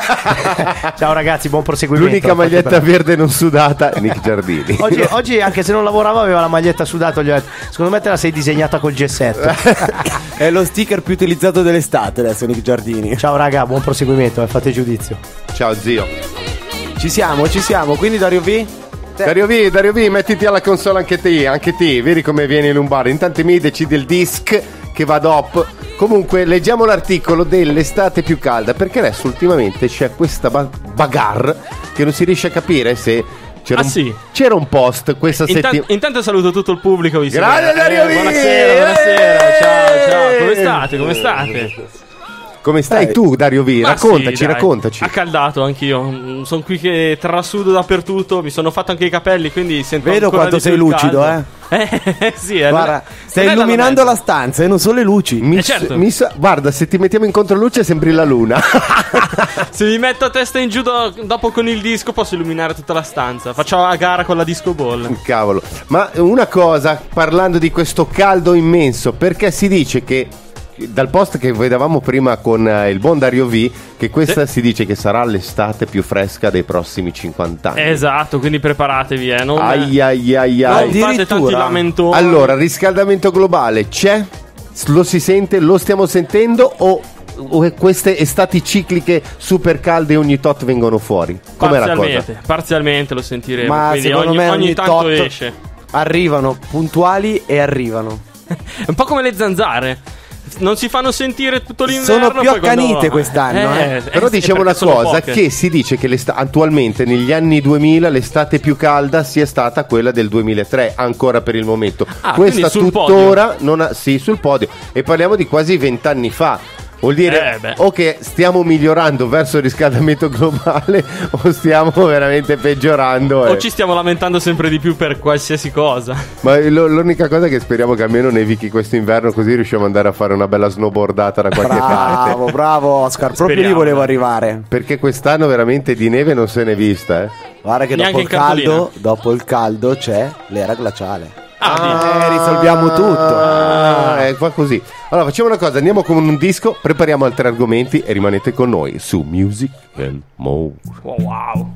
Ciao ragazzi, buon proseguimento. L'unica maglietta verde non sudata è Nick Giardini. Oggi, oggi, anche se non lavorava, aveva la maglietta sudata. Gli ho detto, secondo me te la sei disegnata col gessetto. È lo sticker più utilizzato dell'estate adesso, Nick Giardini. Ciao raga, buon proseguimento, eh, fate giudizio. Ciao zio. Ci siamo, ci siamo. Quindi Dario V? Dario V, Dario V, mettiti alla console anche te, anche te, vedi come viene in Lombardo. Intanto mi decidi il disc che va dopo. Comunque leggiamo l'articolo dell'estate più calda, perché adesso ultimamente c'è questa ba- bagarre che non si riesce a capire se c'era, Ah, un, sì? c'era un post questa Intan- settimana. intanto saluto tutto il pubblico. visto Grande che- Dario V! Buonasera, buonasera. Ciao, ciao. Come state? Come state? Come stai Dai. tu, Dario V? Ma Raccontaci, sì, dai. raccontaci. Accaldato anch'io. Sono qui che trasudo dappertutto. Mi sono fatto anche i capelli, quindi sento Vedo ancora quanto di più sei il lucido, caldo. Eh, sì, eh, Guarda, non è- stai non è da illuminando mezzo. la stanza e non solo le luci. Mi Eh, s- certo. mi sa- guarda, se ti mettiamo in controluce sembri la luna. Se mi metto a testa in giù do- dopo con il disco posso illuminare tutta la stanza. Faccio a gara con la disco ball. Cavolo. Ma una cosa, parlando di questo caldo immenso, perché si dice che dal post che vedevamo prima con eh, il buon Dario V, che questa Sì. si dice che sarà l'estate più fresca dei prossimi cinquanta anni. Esatto, quindi preparatevi, eh. Non, Ai ai ai non ai. fate tanti Addirittura. lamentoni. Allora, riscaldamento globale c'è? Lo si sente? Lo stiamo sentendo? O o queste estati cicliche super calde ogni tot vengono fuori? Com'è la cosa? Parzialmente, parzialmente lo sentiremo. Ma quindi secondo ogni, me ogni ogni tanto tot esce. arrivano puntuali e arrivano. È un po' come le zanzare. Non si fanno sentire tutto l'inverno. Sono più poi quando- accanite quest'anno, eh. Però eh, sì, dicevo una perché sono cosa, poche. che si dice che l'esta- attualmente negli anni duemila l'estate più calda sia stata quella del duemilatré, ancora per il momento. Ah, Questa quindi sul tuttora non ha, sì, sul podio, e parliamo di quasi vent'anni fa. Vuol dire Eh, beh. o che stiamo migliorando verso il riscaldamento globale o stiamo veramente peggiorando. O eh. ci stiamo lamentando sempre di più per qualsiasi cosa. Ma lo- l'unica cosa è che speriamo che almeno nevichi questo inverno, così riusciamo ad andare a fare una bella snowboardata da qualche parte. Bravo, bravo Oscar, proprio Speriamo, lì volevo dai. arrivare. Perché quest'anno veramente di neve non se n'è vista, eh. Guarda che Neanche dopo il in cartolina. caldo, dopo il caldo c'è l'era glaciale. Ah, Eh, risolviamo tutto. Ah, è qua così. Allora facciamo una cosa, andiamo con un disco, prepariamo altri argomenti e rimanete con noi su Music and More. oh, wow.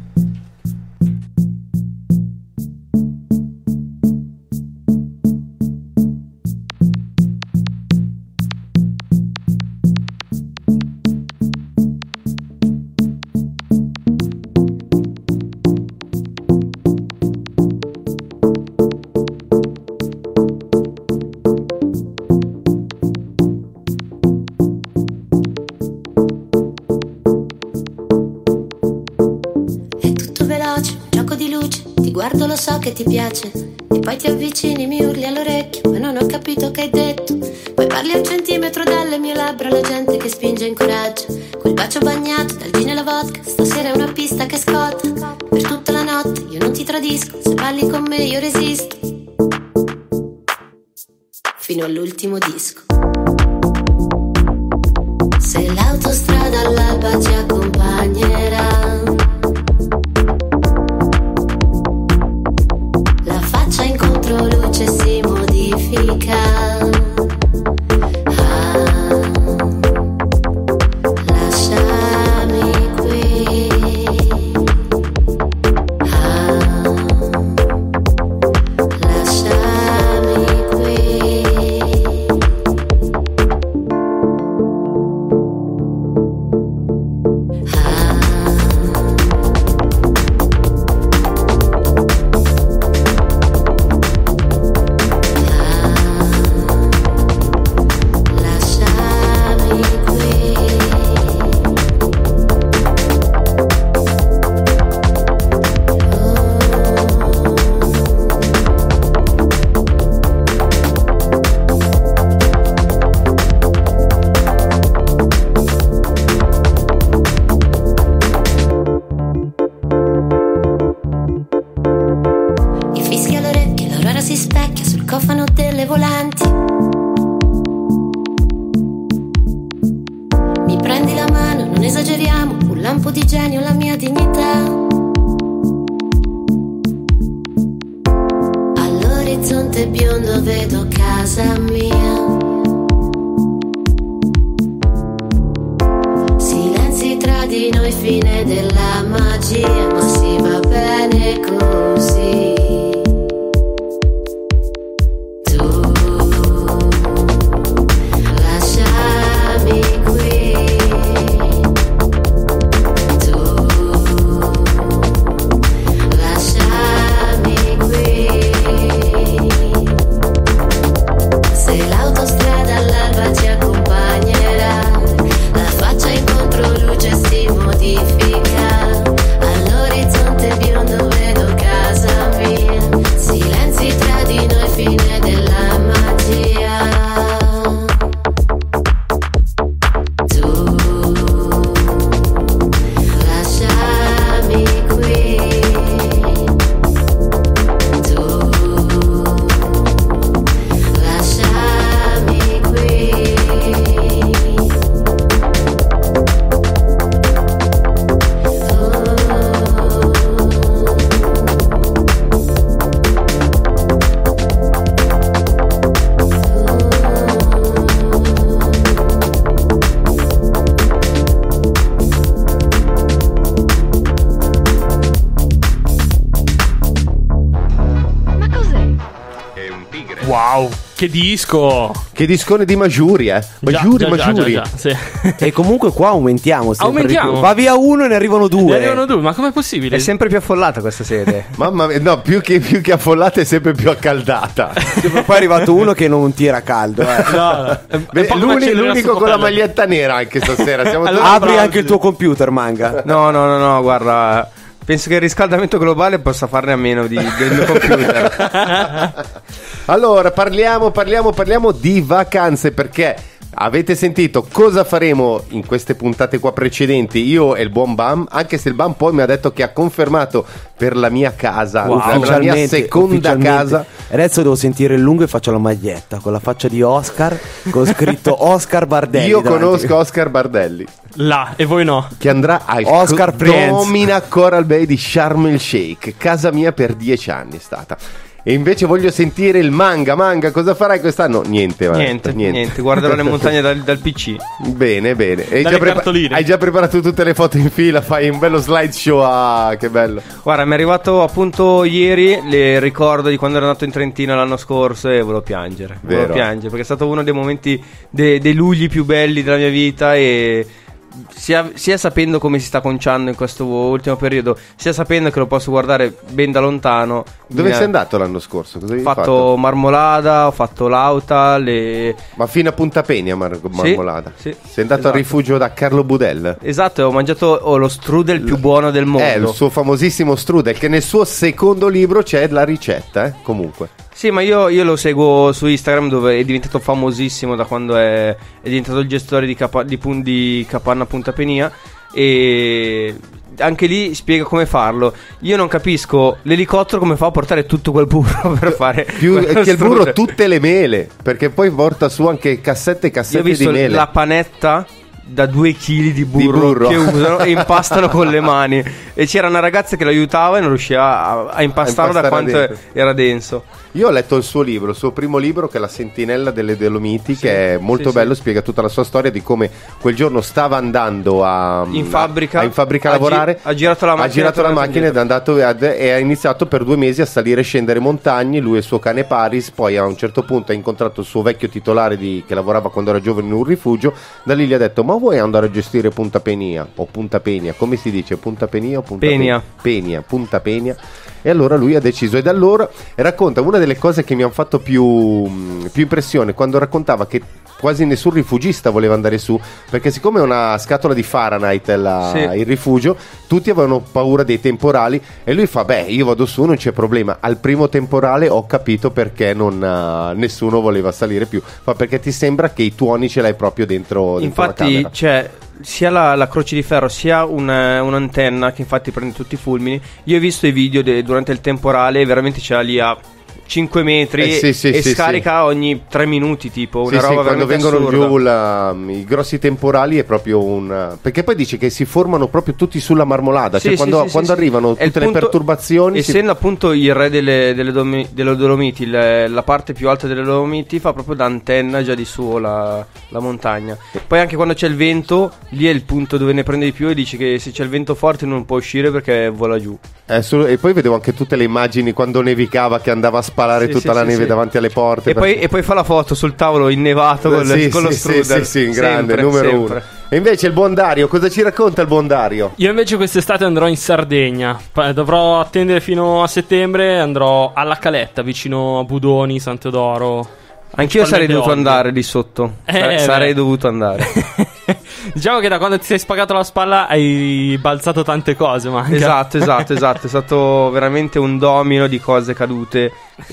È tutto veloce, un gioco di luce, ti guardo, lo so che ti piace, e poi ti avvicini, mi urli all'orecchio, ma non ho capito che hai detto. Poi parli a un centimetro dalle mie labbra, la gente che spinge in coraggio, quel bacio bagnato dal gin e la vodka, stasera è una pista che scotta, per tutta la notte io non ti tradisco, se balli con me io resisto, fino all'ultimo disco. Se l'autostrada all'alba ci accompagnerà, la faccia in controluce si modifica. Ah, lasciami qui. Ah, lasciami qui. I fischi all'orecchio, l'aurora si specchia sul cofano delle volanti. Mi prendi la mano, non esageriamo, un lampo di genio, la mia dignità. All'orizzonte biondo vedo casa mia. Silenzi tra di noi, fine della magia, ma si va bene così. Tu lasciami qui. Tu lasciami qui. Se l'autostrada all'alba ci accompagnerà, la faccia in controluce si modifica. All'orizzonte biondo vedo casa mia. Silenzi tra di noi, fine della magia. Tu lasciami qui. Tu lasciami qui. Ma cos'è? È un tigre. Wow. Che disco! Che discone di Majuri, eh? Già, Majuri, già, già, Majuri. già, già, sì. E comunque qua aumentiamo sempre Aumentiamo. di più. Va via uno e ne arrivano due. Ne arrivano due, ma com'è possibile? È sempre più affollata questa sede. Mamma mia, no, più che, più che affollata è sempre più accaldata. Poi è arrivato uno che non tira caldo. Eh. No, no. Beh, poco l'uni- macello l'unico nel con la suo maglietta nera anche stasera. Siamo Allora, tutti- Apri bravo, anche il tuo computer, Manga. No, no, no, no, guarda. Penso che il riscaldamento globale possa farne a meno di, del mio computer. Allora, parliamo, parliamo, parliamo di vacanze, perché avete sentito cosa faremo in queste puntate qua precedenti, io e il buon Bam, anche se il Bam poi mi ha detto che ha confermato per la mia casa, Wow. per la mia Ufficialmente, seconda ufficialmente. casa. Adesso devo sentire il lungo e faccio la maglietta con la faccia di Oscar, con scritto Oscar Bardelli. Io davanti. conosco Oscar Bardelli, Là, e voi no. che andrà al Oscar Friends. Domina Coral Bay di Sharm el Sheikh, casa mia per dieci anni è stata. E invece voglio sentire il Manga. Manga, cosa farai quest'anno? Niente, va Niente, detto, niente, guarderò le montagne dal, dal P C. Bene, bene. Hai già, Dalle prepa- cartoline. hai già preparato tutte le foto in fila? Fai un bello slideshow. Ah, che bello. Guarda, mi è arrivato appunto ieri il ricordo di quando ero andato in Trentino l'anno scorso e volevo piangere. Volevo Vero. piangere perché è stato uno dei momenti, de- dei lugli più belli della mia vita e sia, sia sapendo come si sta conciando in questo ultimo periodo, sia sapendo che lo posso guardare ben da lontano. Dove mi ha- sei andato l'anno scorso? Cosa Ho avevi fatto, fatto? Marmolada, ho fatto Lauta, le... Ma fino a Punta Penia, Mar- Marmolada. sì, Sei andato esatto. al rifugio da Carlo Budel. Esatto, e ho mangiato oh, lo strudel più buono del mondo. È il suo famosissimo strudel, che nel suo secondo libro c'è la ricetta, eh? Comunque. Sì, ma io, io lo seguo su Instagram, dove è diventato famosissimo da quando è, è diventato il gestore di, Capa- di, Pun- di Capanna Punta Penia. E anche lì spiega come farlo. Io non capisco l'elicottero come fa a portare tutto quel burro per fare Più quello che il burro, strudel. tutte le mele. Perché poi porta su anche cassette e Io ho cassette visto di mele. la panetta da due chili di burro, burro. che usano e impastano con le mani. E c'era una ragazza che lo aiutava e non riusciva a, a impastarlo A da impastare quanto dentro. era denso. Io ho letto il suo libro, il suo primo libro, che è La sentinella delle Dolomiti, che è molto sì, bello, sì. spiega tutta la sua storia di come quel giorno stava andando a In fabbrica. a, in fabbrica a Ha gi- lavorare, ha girato la macchina ha girato e è la tornato macchina ed è andato ad- e ha iniziato per due mesi a salire e scendere montagne, lui e il suo cane Paris. Poi a un certo punto ha incontrato il suo vecchio titolare di, che lavorava quando era giovane in un rifugio. Da lì gli ha detto: ma vuoi andare a gestire Punta Penia o Punta Penia, come si dice, Punta Penia o Punta Penia. Penia, Punta Penia. E allora lui ha deciso, e da allora e racconta una delle cose che mi hanno fatto più, più impressione, quando raccontava che quasi nessun rifugista voleva andare su, perché siccome è una scatola di Fahrenheit la- Sì. il rifugio, tutti avevano paura dei temporali, e lui fa: beh, io vado su, non c'è problema. Al primo temporale ho capito perché non, eh, nessuno voleva salire più. Fa: perché ti sembra che i tuoni ce l'hai proprio dentro, dentro la Infatti camera. c'è sia la, la croce di ferro sia un, un'antenna che infatti prende tutti i fulmini. Io ho visto i video de- durante il temporale e veramente c'è lì a cinque metri Eh, sì, sì, e sì, scarica ogni tre minuti, tipo una Sì, roba sì, quando veramente vengono assurda. giù la- i grossi temporali è proprio un... Perché poi dice che si formano proprio tutti sulla Marmolada, Sì, cioè sì, quando, sì, quando sì, arrivano sì. È il tutte le punto- perturbazioni si- essendo appunto il re delle, delle, Domi- delle Dolomiti, le- la parte più alta delle Dolomiti fa proprio da antenna già di suo la, la montagna. Poi anche quando c'è il vento, lì è il punto dove ne prende di più, e dice che se c'è il vento forte non può uscire perché vola giù. eh, solo- E poi vedevo anche tutte le immagini quando nevicava, che andava a spalare Sì, tutta sì, la sì, neve sì. davanti alle porte. E poi, e poi fa la foto sul tavolo innevato con, Sì, con lo sì, strudel. sì, sì, sì, in grande, Sempre, numero sempre. uno. E invece il buon Dario, cosa ci racconta il buon Dario? Io invece quest'estate andrò in Sardegna. Pa- Dovrò attendere fino a settembre. Andrò alla Caletta, vicino a Budoni, San Teodoro. Anch'io sarei Principalmente dovuto Olbia. andare lì sotto. Eh, Sa- beh. sarei dovuto andare. Diciamo che da quando ti sei spagato la spalla hai balzato tante cose, ma Esatto, esatto, esatto. È stato veramente un domino di cose cadute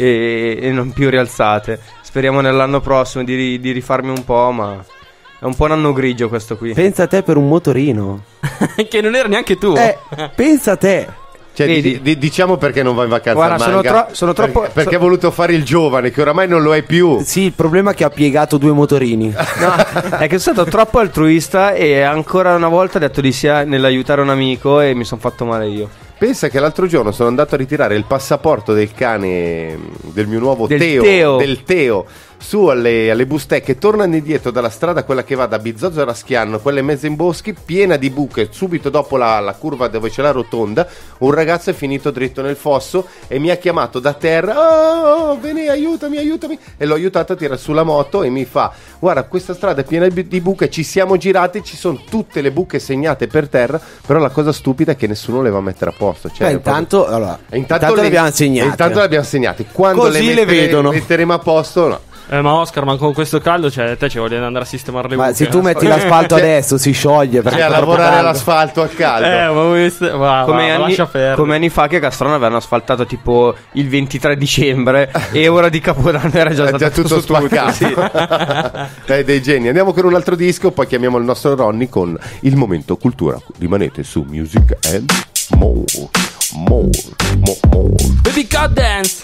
e, e non più rialzate. Speriamo nell'anno prossimo di, ri- di rifarmi un po', ma è un po' un anno grigio questo qui. Pensa a te per un motorino. che non era neanche tu. Eh, pensa a te. Cioè, Vedi? di- di- diciamo perché non va in vacanza Guarda, al sono Manga. tro- sono troppo- Perché, perché so- ha voluto fare il giovane, che oramai non lo è più. Sì, il problema è che ha piegato due motorini. No, è che sono stato troppo altruista e ancora una volta ho detto di sì nell'aiutare un amico e mi sono fatto male io. Pensa che l'altro giorno sono andato a ritirare il passaporto del cane, del mio nuovo Del Teo, Teo. del Teo, su alle, alle bustecche, tornando indietro dalla strada, quella che va da Bizzozzo a Raschiano, quelle mezze in boschi, piena di buche, subito dopo la, la curva dove c'è la rotonda, un ragazzo è finito dritto nel fosso e mi ha chiamato da terra, oh, vieni, aiutami, aiutami, e l'ho aiutato a tirare sulla moto e mi fa, guarda, questa strada è piena di buche, ci siamo girati, ci sono tutte le buche segnate per terra, però la cosa stupida è che nessuno le va a mettere a posto. Cioè, Beh, intanto, proprio... allora, e intanto, intanto le, le abbiamo segnate. Intanto le abbiamo segnate. Quando Così le, le mettere, vedono. metteremo a posto, no. Eh, ma Oscar, ma con questo caldo, cioè, te ci vogliono andare a sistemare le Ma buche. se tu metti l'asfalto Cioè- adesso si scioglie perché Cioè, a è troppo lavorare caldo. all'asfalto al caldo. Eh, ma questo, va, come, va, anni, lascia perdere. come anni fa che a Castrano avevano asfaltato tipo il ventitré dicembre e ora di Capodanno era già È stato già tutto su spaccato. sì. Dai, dei geni. Andiamo con un altro disco, poi chiamiamo il nostro Ronny con il momento cultura. Rimanete su Music and More. More, more, more. Baby God Dance.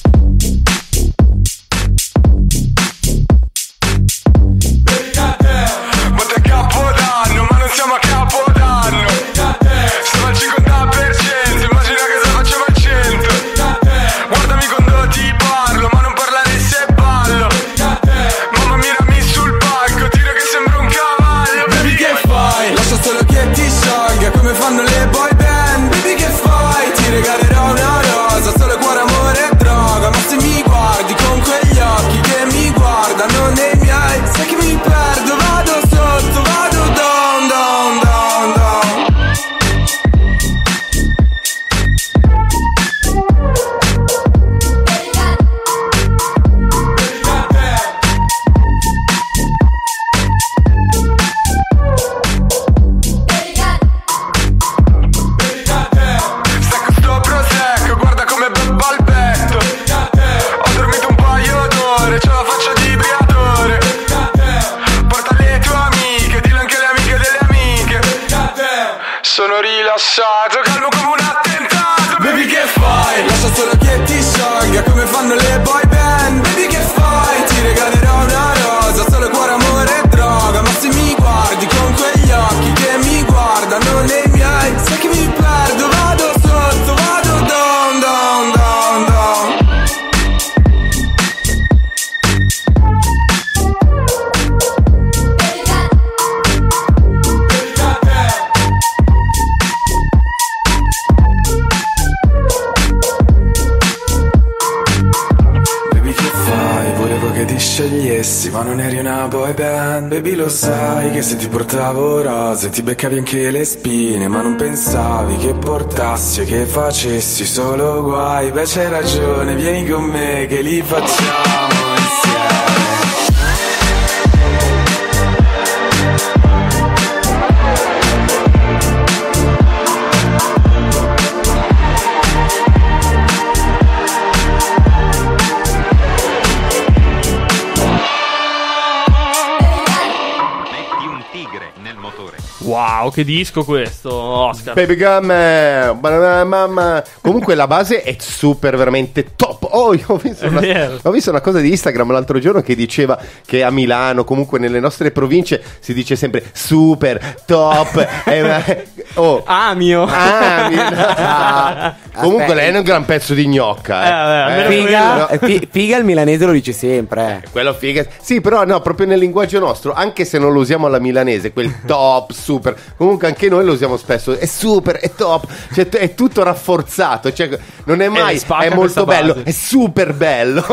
Ma da Capodanno, ma non siamo a Capodanno. Stavo al cinquanta per cento, immagina che se facciamo al cento. Guardami quando ti parlo, ma non parlare se ballo. Mamma mirami sul palco, tiro che sembra un cavallo. Baby che fai? Lascia solo che ti sciolga, come fanno le boy band. Baby che fai? Ti regalerò una rosa, solo cuore, amore e droga. Ma se mi guardi con quegli occhi che mi guardano nei miei, sai che mi perdo, vado sotto, vado down, down, down, down. Stacco sto prosecco, guarda come bebba al petto. Ho dormito un paio d'ore, c'ho la faccia di briatore. Porta le tue amiche, dillo anche le amiche delle amiche. Sono rilassato, calmo come un attentato. Baby che fai? Lascia solo che ti sciolga, come fanno le boy band. Baby che fai? Ti regalerò una rosa, solo cuore, amore e droga. Ma se mi guardi con quegli occhi che mi guardano nei miei, sai che mi perdo, vado sotto, vado down, down, down, down. Baby che fai? Volevo che ti scegliessi, ma non eri una boy band. Baby lo sai che se ti portavo rose ti beccavi anche le spine, ma non pensavi che portassi e che facessi solo guai. Beh c'hai ragione, vieni con me che li facciamo insieme. Metti un tigre nel motore. Wow, che disco questo, Oscar. Baby Gum, eh, banana mamma. Comunque la base è super, veramente top. Oh, io ho visto, È una, vero. ho visto una cosa di Instagram l'altro giorno che diceva che a Milano, comunque nelle nostre province, si dice sempre super, top. eh, oh, Amio. Amio. Ah, comunque Aspetta. lei è un gran pezzo di gnocca. Eh. Eh, vabbè, almeno Eh, Figa, no. eh, fi- figa il milanese lo dice sempre. eh. Quello figa. Sì, però no, proprio nel linguaggio nostro, anche se non lo usiamo alla milanese, quel top, super. Comunque anche noi lo usiamo spesso. È super, è top. Cioè, t- è tutto rafforzato. Cioè, non è mai. spacca È molto questa bello. base. È super bello.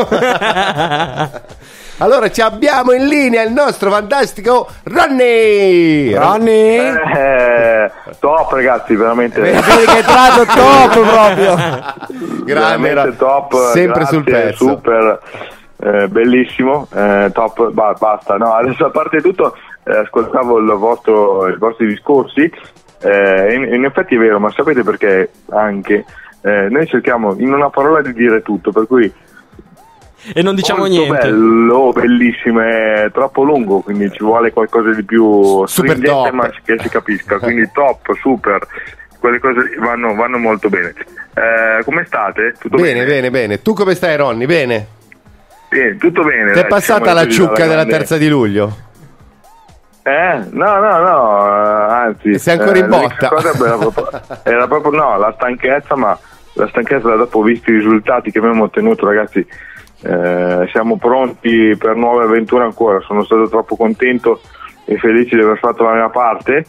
Allora, ci abbiamo in linea il nostro fantastico Ronny. Ronny? Eh, top ragazzi, veramente. Vedi che è tratto top proprio. Grande, veramente Ron- top. sempre grazie, sul pezzo. Super, eh, bellissimo. eh, top, ba- basta. No, adesso a parte tutto, eh, ascoltavo il vostro, i vostri discorsi. eh, in, in effetti è vero, ma sapete perché anche eh, noi cerchiamo in una parola di dire tutto, per cui E non diciamo molto niente. bello, bellissimo, è troppo lungo, quindi ci vuole qualcosa di più Super stringente, top. ma che si capisca, quindi top, super, quelle cose vanno, vanno molto bene. Eh, come state? Tutto Bene, bene? bene, bene. Tu come stai, Ronny? Bene? Sì, tutto bene. Ti è dai, passata siamo la riusciti ciucca alla della grande. terza di luglio? Eh? No, no, no, eh, anzi. Sei ancora in l'unica botta? cosa era proprio, era proprio, no, la stanchezza, ma la stanchezza dopo, visti i risultati che abbiamo ottenuto, ragazzi, eh, siamo pronti per nuove avventure ancora. Sono stato troppo contento e felice di aver fatto la mia parte,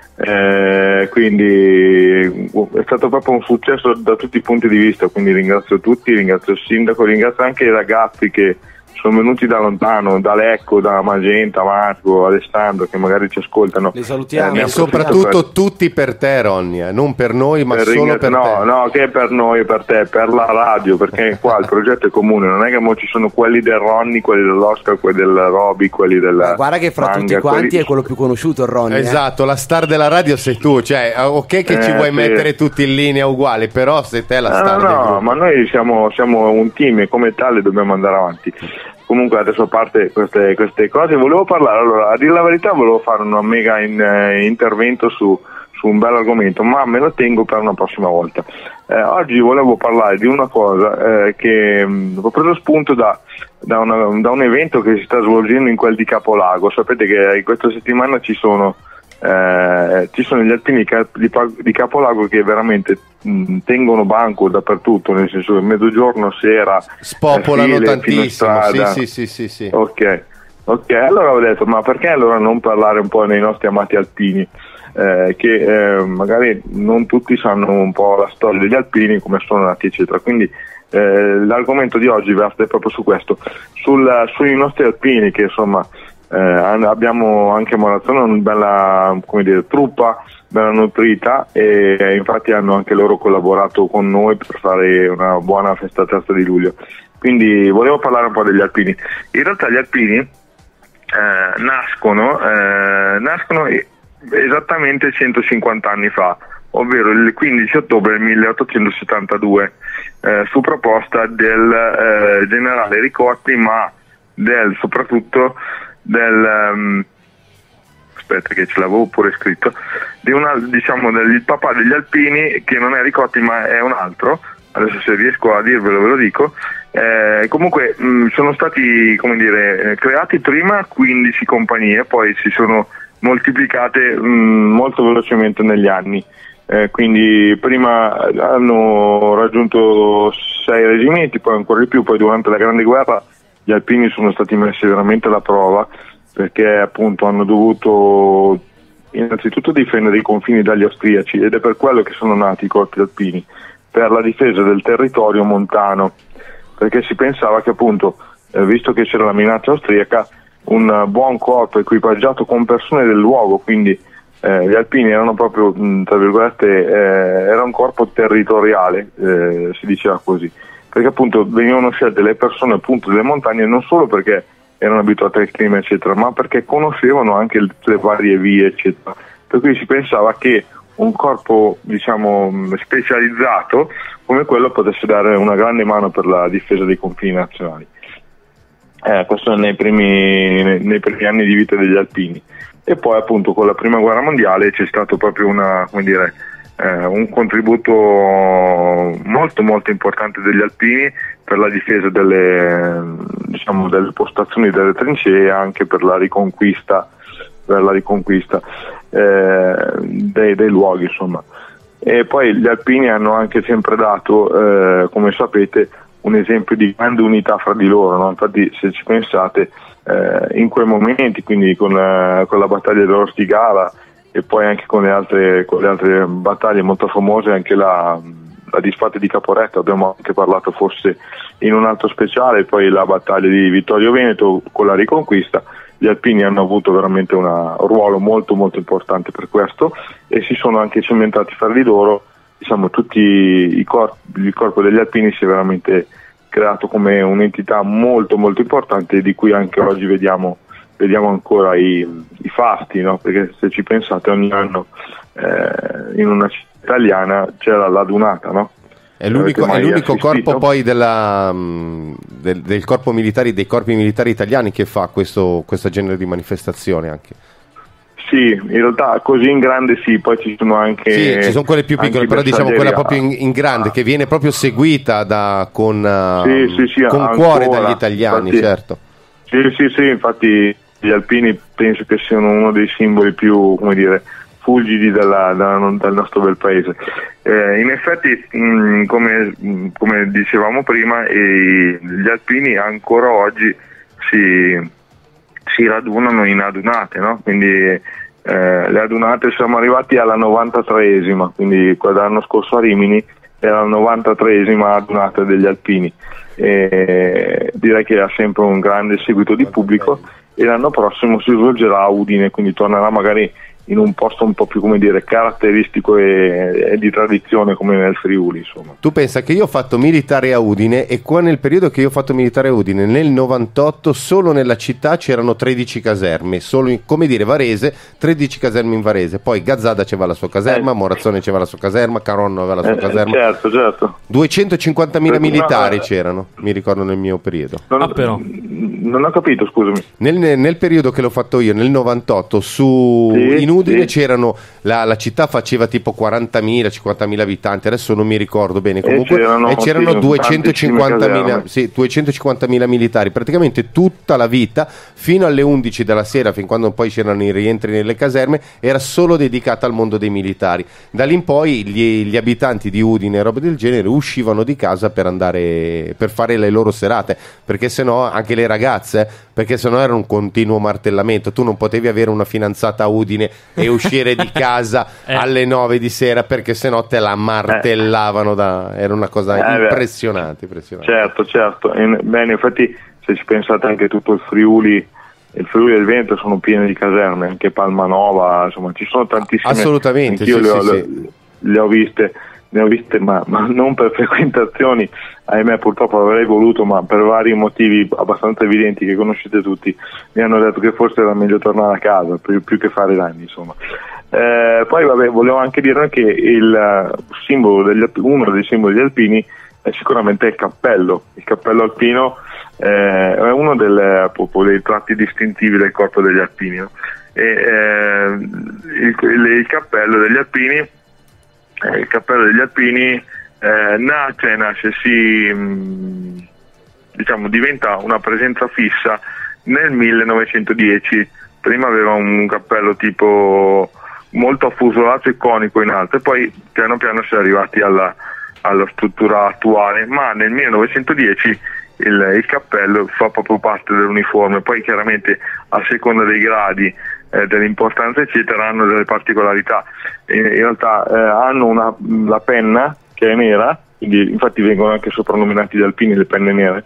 eh, quindi è stato proprio un successo da tutti i punti di vista, quindi ringrazio tutti, ringrazio il sindaco, ringrazio anche i ragazzi che sono venuti da lontano, da Lecco, da Magenta, Marco, Alessandro, che magari ci ascoltano. Li salutiamo. E soprattutto tutti per te, Ronny, eh, non per noi, ma per solo ringra- per no, te. No, che per noi, per te, per la radio, perché qua il progetto è comune, non è che mo ci sono quelli del Ronny, quelli dell'Oscar, quelli del Roby, quelli del Ma guarda che fra Manga, tutti quanti quelli... è quello più conosciuto, il Ronny. Esatto, la star della radio sei tu, cioè ok che Eh, ci vuoi sì. mettere tutti in linea uguali, però sei te la No, star no, del no, gruppo. ma noi siamo, siamo un team e come tale dobbiamo andare avanti. Comunque adesso a parte queste, queste cose volevo parlare, allora a dire la verità volevo fare un mega in, eh, intervento su, su un bel argomento, ma me lo tengo per una prossima volta. Eh, oggi volevo parlare di una cosa eh, che mh, ho preso spunto da, da, una, da un evento che si sta svolgendo in quel di Capolago. Sapete che questa settimana ci sono Eh, ci sono gli alpini di, di Capolago che veramente mh, tengono banco dappertutto, nel senso che mezzogiorno, sera spopolano file, tantissimo, sì, strada. sì, sì, sì, sì. Ok, ok, allora ho detto, ma perché allora non parlare un po' dei nostri amati alpini? Eh, che eh, magari non tutti sanno un po' la storia degli alpini, come sono nati, eccetera. Quindi eh, l'argomento di oggi verte proprio su questo, sul, sui nostri alpini che insomma Eh, abbiamo anche a Morazzone una bella, come dire, truppa bella nutrita e eh, infatti hanno anche loro collaborato con noi per fare una buona festa terza di luglio. Quindi volevo parlare un po' degli alpini. In realtà gli alpini eh, nascono eh, nascono esattamente centocinquanta anni fa, ovvero il quindici ottobre del milleottocentosettantadue, eh, su proposta del eh, generale Ricotti, ma del soprattutto del um, aspetta che ce l'avevo pure scritto di una, diciamo del papà degli alpini, che non è Ricotti ma è un altro, adesso se riesco a dirvelo ve lo dico. Eh, comunque mh, sono stati, come dire, creati prima quindici compagnie, poi si sono moltiplicate mh, molto velocemente negli anni. Eh, quindi prima hanno raggiunto sei reggimenti, poi ancora di più, poi durante la Grande Guerra gli alpini sono stati messi veramente alla prova, perché appunto hanno dovuto innanzitutto difendere i confini dagli austriaci, ed è per quello che sono nati i corpi alpini, per la difesa del territorio montano, perché si pensava che appunto, eh, visto che c'era la minaccia austriaca, un buon corpo equipaggiato con persone del luogo, quindi eh, gli alpini erano proprio, mh, tra virgolette, eh, era un corpo territoriale, eh, si diceva così, perché appunto venivano scelte le persone appunto delle montagne non solo perché erano abituate al clima eccetera, ma perché conoscevano anche le, le varie vie eccetera, per cui si pensava che un corpo diciamo specializzato come quello potesse dare una grande mano per la difesa dei confini nazionali. Eh, questo nei primi, nei, nei primi anni di vita degli alpini, e poi appunto con la prima guerra mondiale c'è stato proprio una, come dire, Eh, un contributo molto molto importante degli alpini per la difesa delle, diciamo, delle postazioni, delle trincee, anche per la riconquista, per la riconquista eh, dei, dei luoghi insomma. E poi gli alpini hanno anche sempre dato, eh, come sapete, un esempio di grande unità fra di loro, no? Infatti se ci pensate eh, in quei momenti, quindi con la, con la battaglia dell'Ortigara e poi anche con le altre, con le altre battaglie molto famose, anche la, la disfatta di Caporetto, abbiamo anche parlato forse in un altro speciale, poi la battaglia di Vittorio Veneto con la riconquista. Gli alpini hanno avuto veramente una, un ruolo molto molto importante per questo, e si sono anche cementati fra di loro, diciamo tutti i corpi, il corpo degli alpini si è veramente creato come un'entità molto molto importante, di cui anche oggi vediamo vediamo ancora i, i fasti, no? Perché se ci pensate ogni anno eh, in una città italiana c'era la dunata, no? È l'unico, è l'unico corpo poi della, mh, del, del corpo militare, dei corpi militari italiani che fa questo, questo genere di manifestazione anche. Sì, in realtà così in grande sì, poi ci sono anche... Sì, ci sono quelle più piccole, però diciamo quella proprio in, in grande, che viene proprio seguita da, con, uh, sì, sì, sì, con cuore dagli italiani, infatti, certo. Sì, sì, sì, infatti gli alpini penso che siano uno dei simboli più, come dire, fulgidi della, della, dal nostro bel paese. Eh, in effetti, mh, come, mh, come dicevamo prima, i, gli alpini ancora oggi si, si radunano in adunate, no? Quindi eh, le adunate, siamo arrivati alla novantatreesima, quindi l'anno scorso a Rimini era la novantatreesima adunata degli alpini. E direi che ha sempre un grande seguito di pubblico, e l'anno prossimo si svolgerà a Udine, quindi tornerà magari in un posto un po' più, come dire, caratteristico e, e di tradizione, come nel Friuli, insomma. Tu pensa che io ho fatto militare a Udine, e qua nel periodo che io ho fatto militare a Udine, nel novantotto, solo nella città c'erano tredici caserme, solo in, come dire, Varese, tredici caserme in Varese, poi Gazzada c'era la sua caserma, eh. Morazzone c'era la sua caserma, Caronno aveva la sua eh, caserma. Certo, certo. duecentocinquantamila militari no, c'erano, mi ricordo nel mio periodo. Non, ah, però. non ho capito, scusami. Nel, nel periodo che l'ho fatto io, nel novantotto, su sì, in Udine sì. c'erano, la, la città faceva tipo quarantamila cinquantamila abitanti, adesso non mi ricordo bene, comunque, e c'erano, e c'erano sì, duecentocinquantamila, sì, duecentocinquantamila militari, praticamente tutta la vita, fino alle undici della sera, fin quando poi c'erano i rientri nelle caserme, era solo dedicata al mondo dei militari. Da lì in poi gli, gli abitanti di Udine e robe del genere uscivano di casa per andare, per fare le loro serate, perché sennò anche le ragazze, perché sennò era un continuo martellamento. Tu non potevi avere una fidanzata a Udine e uscire di casa eh. alle nove di sera, perché sennò te la martellavano, da... era una cosa eh, impressionante, impressionante. Certo, certo. In, bene, infatti se ci pensate, anche tutto il Friuli, il Friuli e il Veneto sono pieni di caserme, anche Palmanova, insomma ci sono tantissime. Assolutamente, io sì, le, ho, sì, le, sì. le ho viste, ne ho viste, ma, ma non per frequentazioni, ahimè, purtroppo avrei voluto, ma per vari motivi abbastanza evidenti che conoscete tutti, mi hanno detto che forse era meglio tornare a casa più, più che fare danni, insomma. Eh, poi vabbè, volevo anche dire che il simbolo degli, uno dei simboli degli alpini è sicuramente il cappello. Il cappello alpino eh, è uno delle, proprio, dei tratti distintivi del corpo degli alpini, no? E, eh, il, il, il cappello degli alpini eh, il cappello degli alpini eh, nasce, nasce si mh, diciamo diventa una presenza fissa nel millenovecentodieci. Prima aveva un cappello tipo molto affusolato, iconico in alto, e poi piano piano si è arrivati alla, alla struttura attuale, ma nel millenovecentodieci il, il cappello fa proprio parte dell'uniforme. Poi chiaramente a seconda dei gradi, eh, dell'importanza eccetera, hanno delle particolarità. In, in realtà eh, hanno una, la penna che è nera, quindi infatti vengono anche soprannominati gli alpini le penne nere,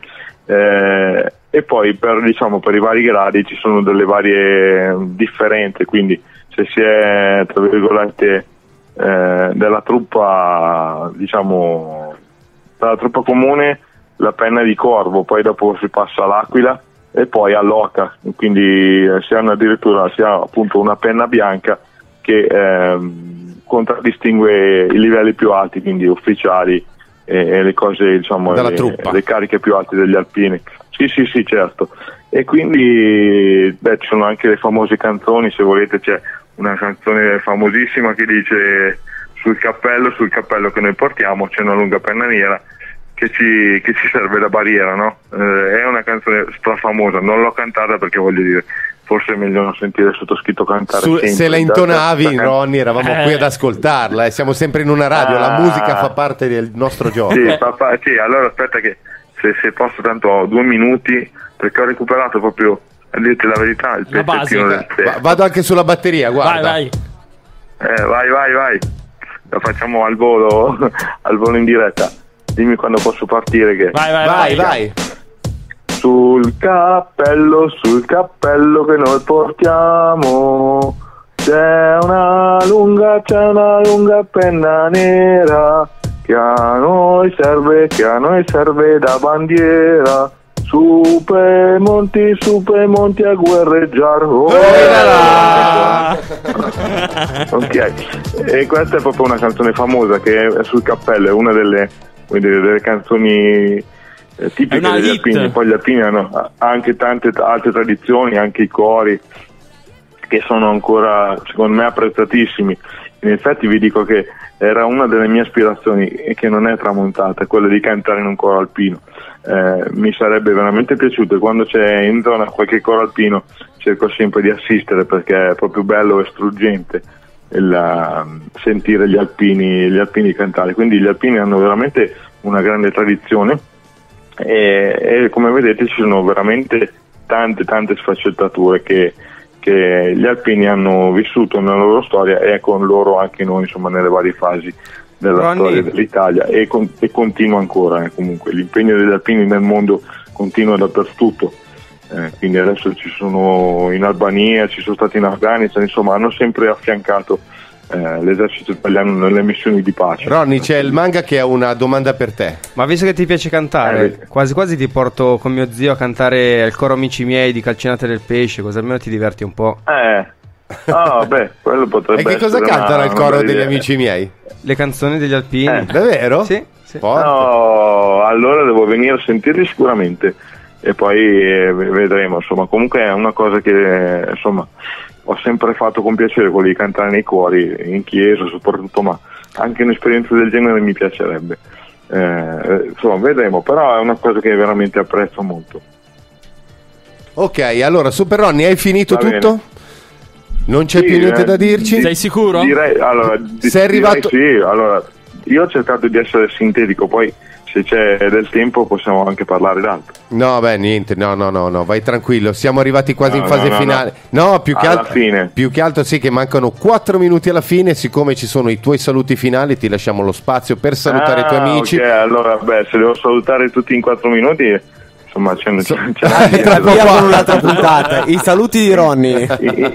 eh, e poi per, diciamo, per i vari gradi ci sono delle varie differenze, quindi se si è, tra virgolette, eh, della truppa, diciamo, della truppa comune, la penna di corvo, poi dopo si passa all'aquila e poi all'oca, quindi eh, si hanno addirittura si ha appunto una penna bianca che eh, contraddistingue i livelli più alti, quindi ufficiali e, e le cose, diciamo, le, le cariche più alte degli alpini. Sì, sì, sì, certo. E quindi beh, ci sono anche le famose canzoni, se volete c'è una canzone famosissima che dice: sul cappello, sul cappello che noi portiamo c'è una lunga penna nera che ci, che ci serve da barriera, no? Eh, è una canzone strafamosa, non l'ho cantata perché, voglio dire, forse è meglio non sentire il sottoscritto cantare. Su, se la intonavi, da, da, Ronny, eravamo eh. qui ad ascoltarla, e eh. siamo sempre in una radio, ah. la musica fa parte del nostro gioco. Sì, fa, sì, allora aspetta che se, se posso, tanto ho due minuti, perché ho recuperato proprio, a dirti la verità, il la pezzettino del Va, vado anche sulla batteria, guarda. Vai, vai. Eh, vai, vai, vai. La facciamo al volo, al volo in diretta. Dimmi quando posso partire che... Vai, vai, vai, vai. Sul cappello, sul cappello che noi portiamo c'è una lunga, c'è una lunga penna nera che a noi serve, che a noi serve da bandiera. Su per monti, su per monti a guerreggiare. Oh, ok, e questa è proprio una canzone famosa che è sul cappello, è una delle, delle, delle canzoni eh, tipiche degli alpini. Poi gli alpini hanno anche tante altre tradizioni, anche i cori che sono ancora, secondo me, apprezzatissimi. In effetti vi dico che era una delle mie aspirazioni e che non è tramontata, quella di cantare in un coro alpino. Eh, mi sarebbe veramente piaciuto, e quando c'è in zona qualche coro alpino cerco sempre di assistere perché è proprio bello e struggente. il sentire gli alpini, gli alpini cantare. Quindi gli alpini hanno veramente una grande tradizione e, e come vedete ci sono veramente tante tante sfaccettature che, che gli alpini hanno vissuto nella loro storia e con loro anche noi, insomma, nelle varie fasi della Ronny. storia dell'Italia, e, con, e continua ancora, eh, comunque l'impegno degli alpini nel mondo continua dappertutto, eh, quindi adesso ci sono in Albania, ci sono stati in Afghanistan, insomma hanno sempre affiancato eh, l'esercito italiano nelle missioni di pace. Ronny, c'è il Manga che ha una domanda per te. Ma visto che ti piace cantare, Eh, quasi quasi ti porto con mio zio a cantare al coro Amici miei di Calcinate del Pesce, così almeno ti diverti un po'. Eh, ah, beh, quello potrebbe E che cosa essere cantano una- al una coro bella degli idea. amici miei? Le canzoni degli alpini. Eh. Davvero? Sì, sì. Forte. No, allora devo venire a sentirli sicuramente e poi eh, vedremo, insomma. Comunque è una cosa che eh, insomma ho sempre fatto con piacere, quello di cantare nei cuori, in chiesa soprattutto, ma anche un'esperienza del genere mi piacerebbe. Eh, insomma, vedremo, però è una cosa che veramente apprezzo molto. Ok, allora Super Ronny, hai finito Va bene. tutto? Non c'è Sì, più niente eh, da dirci? Sei sicuro? Direi, allora, di- Sei arrivato- direi sì, allora, io ho cercato di essere sintetico, poi se c'è del tempo possiamo anche parlare d'altro. No, beh, niente, no, no, no, no, vai tranquillo, siamo arrivati quasi No, in fase no, no, finale. No, più che Alla altro fine. più che altro sì che mancano quattro minuti alla fine, siccome ci sono i tuoi saluti finali, ti lasciamo lo spazio per salutare i tuoi Ah, amici. ok, allora, beh, se devo salutare tutti in quattro minuti, insomma, c'è, c'è, c'è Tra via con un'altra puntata. I saluti di Ronny.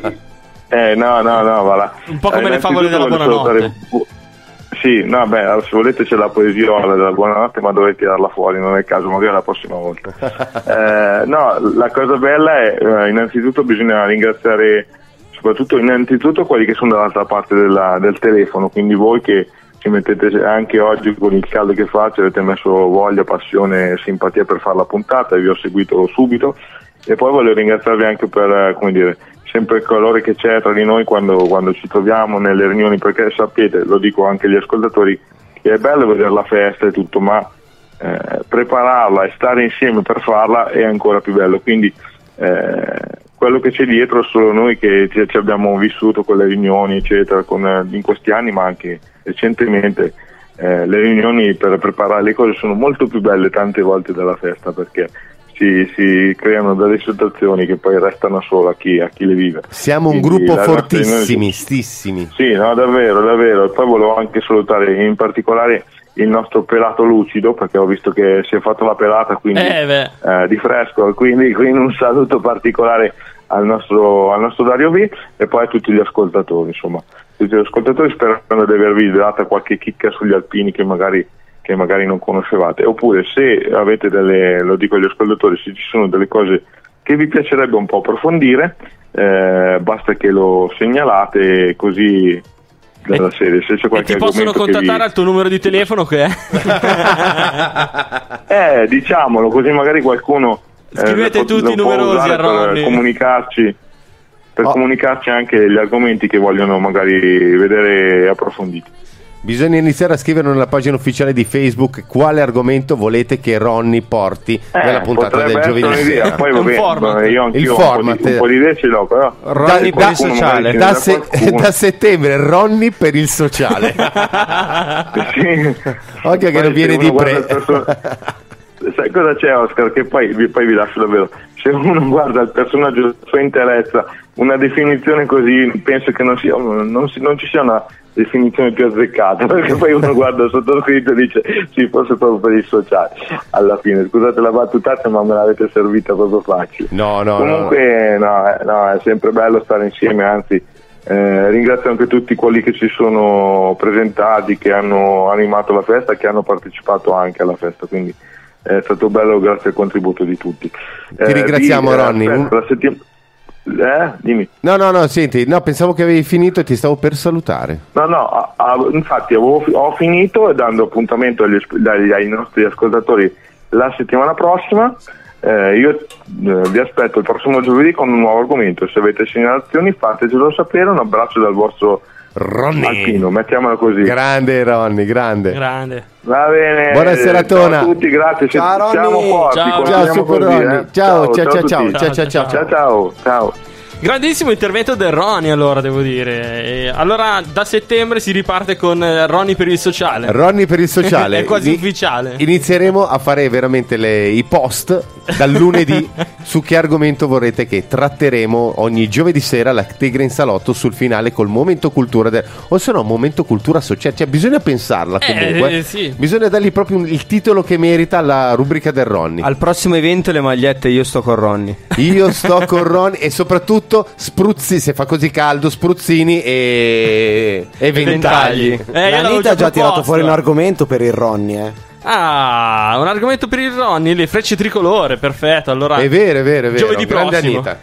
Eh, no, no, no, va là. Un po' come Eh, le favole della innanzitutto voglio buonanotte. salutare- Sì, no, beh, allora, se volete c'è la poesiola della buonanotte, ma dovete tirarla fuori, non è il caso, magari la prossima volta. Eh, no, la cosa bella è, eh, innanzitutto bisogna ringraziare soprattutto innanzitutto quelli che sono dall'altra parte della- del telefono, quindi voi che ci mettete anche oggi con il caldo che fa, ci avete messo voglia, passione e simpatia per fare la puntata e vi ho seguito subito. E poi voglio ringraziarvi anche per, eh, come dire, sempre il calore che c'è tra di noi quando, quando ci troviamo nelle riunioni, perché sapete, lo dico anche agli ascoltatori, che è bello vedere la festa e tutto, ma eh, prepararla e stare insieme per farla è ancora più bello, quindi eh, quello che c'è dietro solo noi che ci, ci abbiamo vissuto con le riunioni eccetera con, eh, in questi anni, ma anche recentemente, eh, le riunioni per preparare le cose sono molto più belle tante volte della festa, perché Si, si creano delle situazioni che poi restano solo a chi, a chi le vive. Siamo un Quindi gruppo la nostra riunione- fortissimissimi. Sì, no, davvero, davvero. E poi volevo anche salutare in particolare il nostro pelato lucido, perché ho visto che si è fatto la pelata, quindi Eh, beh. eh, di fresco, quindi, quindi un saluto particolare al nostro, al nostro Dario V e poi a tutti gli ascoltatori, insomma. Tutti gli ascoltatori, sperando di avervi data qualche chicca sugli alpini che magari che magari non conoscevate, oppure se avete delle, lo dico agli ascoltatori, se ci sono delle cose che vi piacerebbe un po' approfondire, eh, basta che lo segnalate, così dalla serie, se c'è E qualche ti possono argomento che contattare al tuo numero di telefono che è? vi... eh, diciamolo, così magari qualcuno eh, Scrivete lo può- tutti lo può numerosi usare a Ronny. per comunicarci per Oh. comunicarci anche gli argomenti che vogliono magari vedere approfonditi. Bisogna iniziare a scrivere nella pagina ufficiale di Facebook quale argomento volete che Ronny porti nella puntata del potrebbe essere giovedì un'idea. sera. Poi È un vabbè, format. io anch'io Il ho un po' di- format. un po' di idee ce l'ho, però Ronny per il qualcuno sociale. magari Da, ce se- ne dà qualcuno. da settembre Ronny per il sociale. Sì. Occhio che Poi non viene se di uno guarda pre. il perso- Sai cosa c'è, Oscar? Che poi, vi- poi vi lascio davvero. Se uno guarda il personaggio, la sua interezza, una definizione così, penso che non, sia, non, si- non ci sia una definizione più azzeccata, perché poi uno guarda il sottoscritto e dice sì, forse proprio per il sociale. Alla fine, scusate la battutaccia, ma me l'avete servita proprio facile. No, no, Comunque, no, eh, no, è sempre bello stare insieme, anzi. Eh, ringrazio anche tutti quelli che si sono presentati, che hanno animato la festa, che hanno partecipato anche alla festa, quindi è stato bello grazie al contributo di tutti. Ti ringraziamo, Ronny. Aspetta, la settim- eh, dimmi. No, no, no, senti, no, pensavo che avevi finito e ti stavo per salutare. No, no, a- a- infatti avevo fi- ho finito dando appuntamento agli, asp- dagli- ai nostri ascoltatori la settimana prossima. Eh, io eh, vi aspetto il prossimo giovedì con un nuovo argomento. Se avete segnalazioni fatecelo sapere. Un abbraccio dal vostro Ronny. Alpino, mettiamola così. Grande Ronny, grande. Grande. Va bene. Buona eh, seratona. Ciao a tutti, grazie. Ciao, Se- Ronny. siamo forti. Ciao. continuiamo Ciao, Super così, Ronny. eh. Ciao, ciao, a ciao, tutti. ciao, ciao, ciao, ciao. ciao, ciao, ciao. Grandissimo intervento del Ronny, allora devo dire. E allora da settembre si riparte con eh, Ronny per il sociale. Ronny per il sociale. È quasi Ini- ufficiale. Inizieremo a fare veramente le- i post dal lunedì su che argomento vorrete che tratteremo ogni giovedì sera la Tigre in salotto sul finale col momento cultura del, o se no momento cultura sociale, cioè bisogna pensarla comunque. Eh, sì. Bisogna dargli proprio un- il titolo che merita alla rubrica del Ronny. Al prossimo evento le magliette io sto con Ronny. Io sto con Ronny e soprattutto spruzzi, se fa così caldo, spruzzini e, e ventagli. Eh, io La l'avevo Nita ha già tirato proposto. fuori un argomento per il Ronny, eh. Ah, un argomento per il Ronny, le frecce tricolore, perfetto. Allora, È vero, è vero, è vero. Giovedì Grande prossimo. Anita.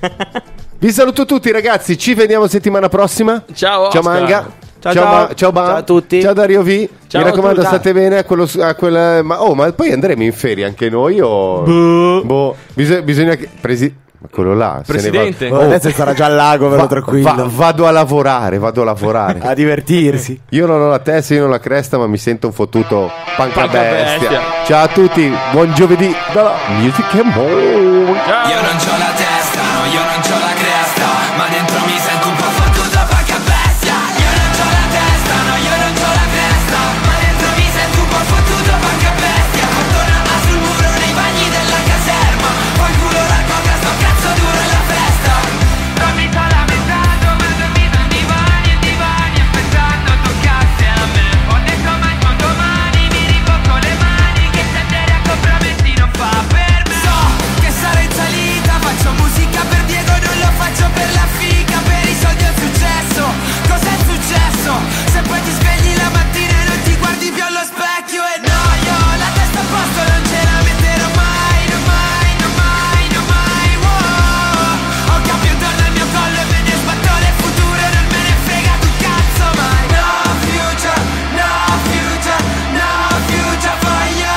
Vi saluto tutti ragazzi, ci vediamo settimana prossima. Ciao, Ciao Oscar. Manga. Ciao, ciao, ciao. Ma- ciao, Ba. Ciao a tutti. Ciao Dario V. Ciao Mi raccomando, a tutti. state bene a quello a quella ma oh, ma poi andremo in ferie anche noi o Boh. boh, bisogna, bisogna che presi ma quello là se ne va- Presidente. Oh, adesso sarà già al lago, ve lo Va- tranquillo. va- vado a lavorare, vado a lavorare. A divertirsi. Io non ho la testa, io non ho la cresta, ma mi sento un fottuto panca Panca bestia. bestia. Ciao a tutti, buon giovedì dalla Music and More. Ciao. Io non c'ho la testa, no, io non c'ho la cresta, ma dentro mi sento un po' fottuto panca bestia. Io non c'ho la testa, no, io non c'ho la cresta, ma dentro mi sento un po' fottuto panca bestia. Fottona A sul muro nei bagni della caserma, poi culo la coca, sto cazzo duro è la festa. Non mi sto lamentando, ma dormito in divani e divani, aspettando toccasse a me. Ho detto mai con domani, mi ribocco le mani, che scendere a compromessi non fa per me. So che sarò in salita, faccio musica per Diego, non lo faccio per la figa, per i soldi ho successo. Cos'è successo? Se poi ti svegli la mattina e non ti guardi più allo specchio e no, io la testa a posto non ce la metterò mai, no mai, no mai, no mai, wow. Ho capi intorno al mio collo e me ne sbatto le future, non me ne frega tu cazzo mai. No future, no future, no future for you.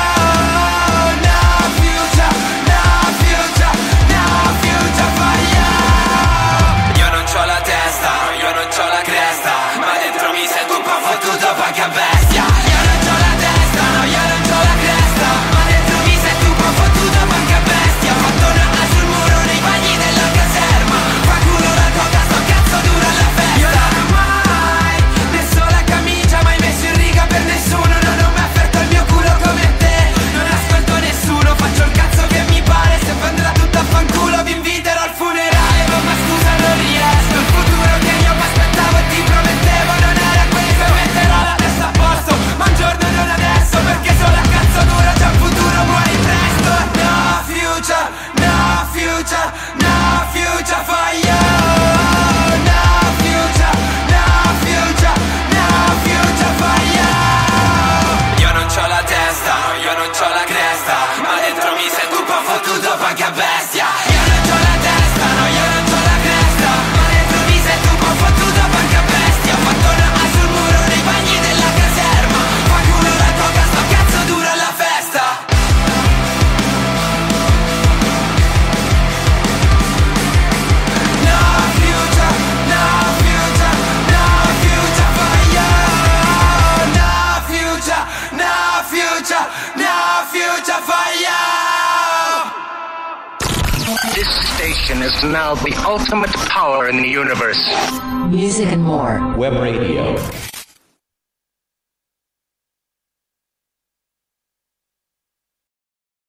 No future, no future, no future for you. Io non c'ho la testa, no, io non c'ho la cresta, ma dentro mi sento un po' fottuto panca bestia. Io non c'ho la testa, no, io non c'ho la cresta, ma dentro mi sento un po' fottuto panca bestia. Fottona A sul muro nei bagni della caserma, fa culo la coca, sto cazzo dura la festa. Io non ho mai messo la camicia, mai messo in riga per nessuno, non ho mai aperto il mio culo come te. Non ascolto nessuno, faccio il cazzo che mi pare, se andrà tutto a fanculo vi inviterò al funerale, ma scusa non riesco. Il futuro che io mi aspettavo e ti promettevo non era questo. Metterò la testa a posto, ma un giorno non adesso, perché sono a cazzo duro, già il futuro muori presto. No future, no future, no future for you. No future, no future, no future for you. Io non c'ho la testa, no, io non c'ho la cresta, ma dentro mi sento un po' fottuto panca bestia. Io non c'ho la testa, no, io non c'ho la cresta, ma dentro mi sento un po' fottuto panca bestia. Fottona A sul muro nei bagni della caserma, fa culo la coca, sto cazzo dura la festa. No future, no future, no future for you. No future, no future, no future for you. This station is now the ultimate power in the universe. Music and More. Web Radio.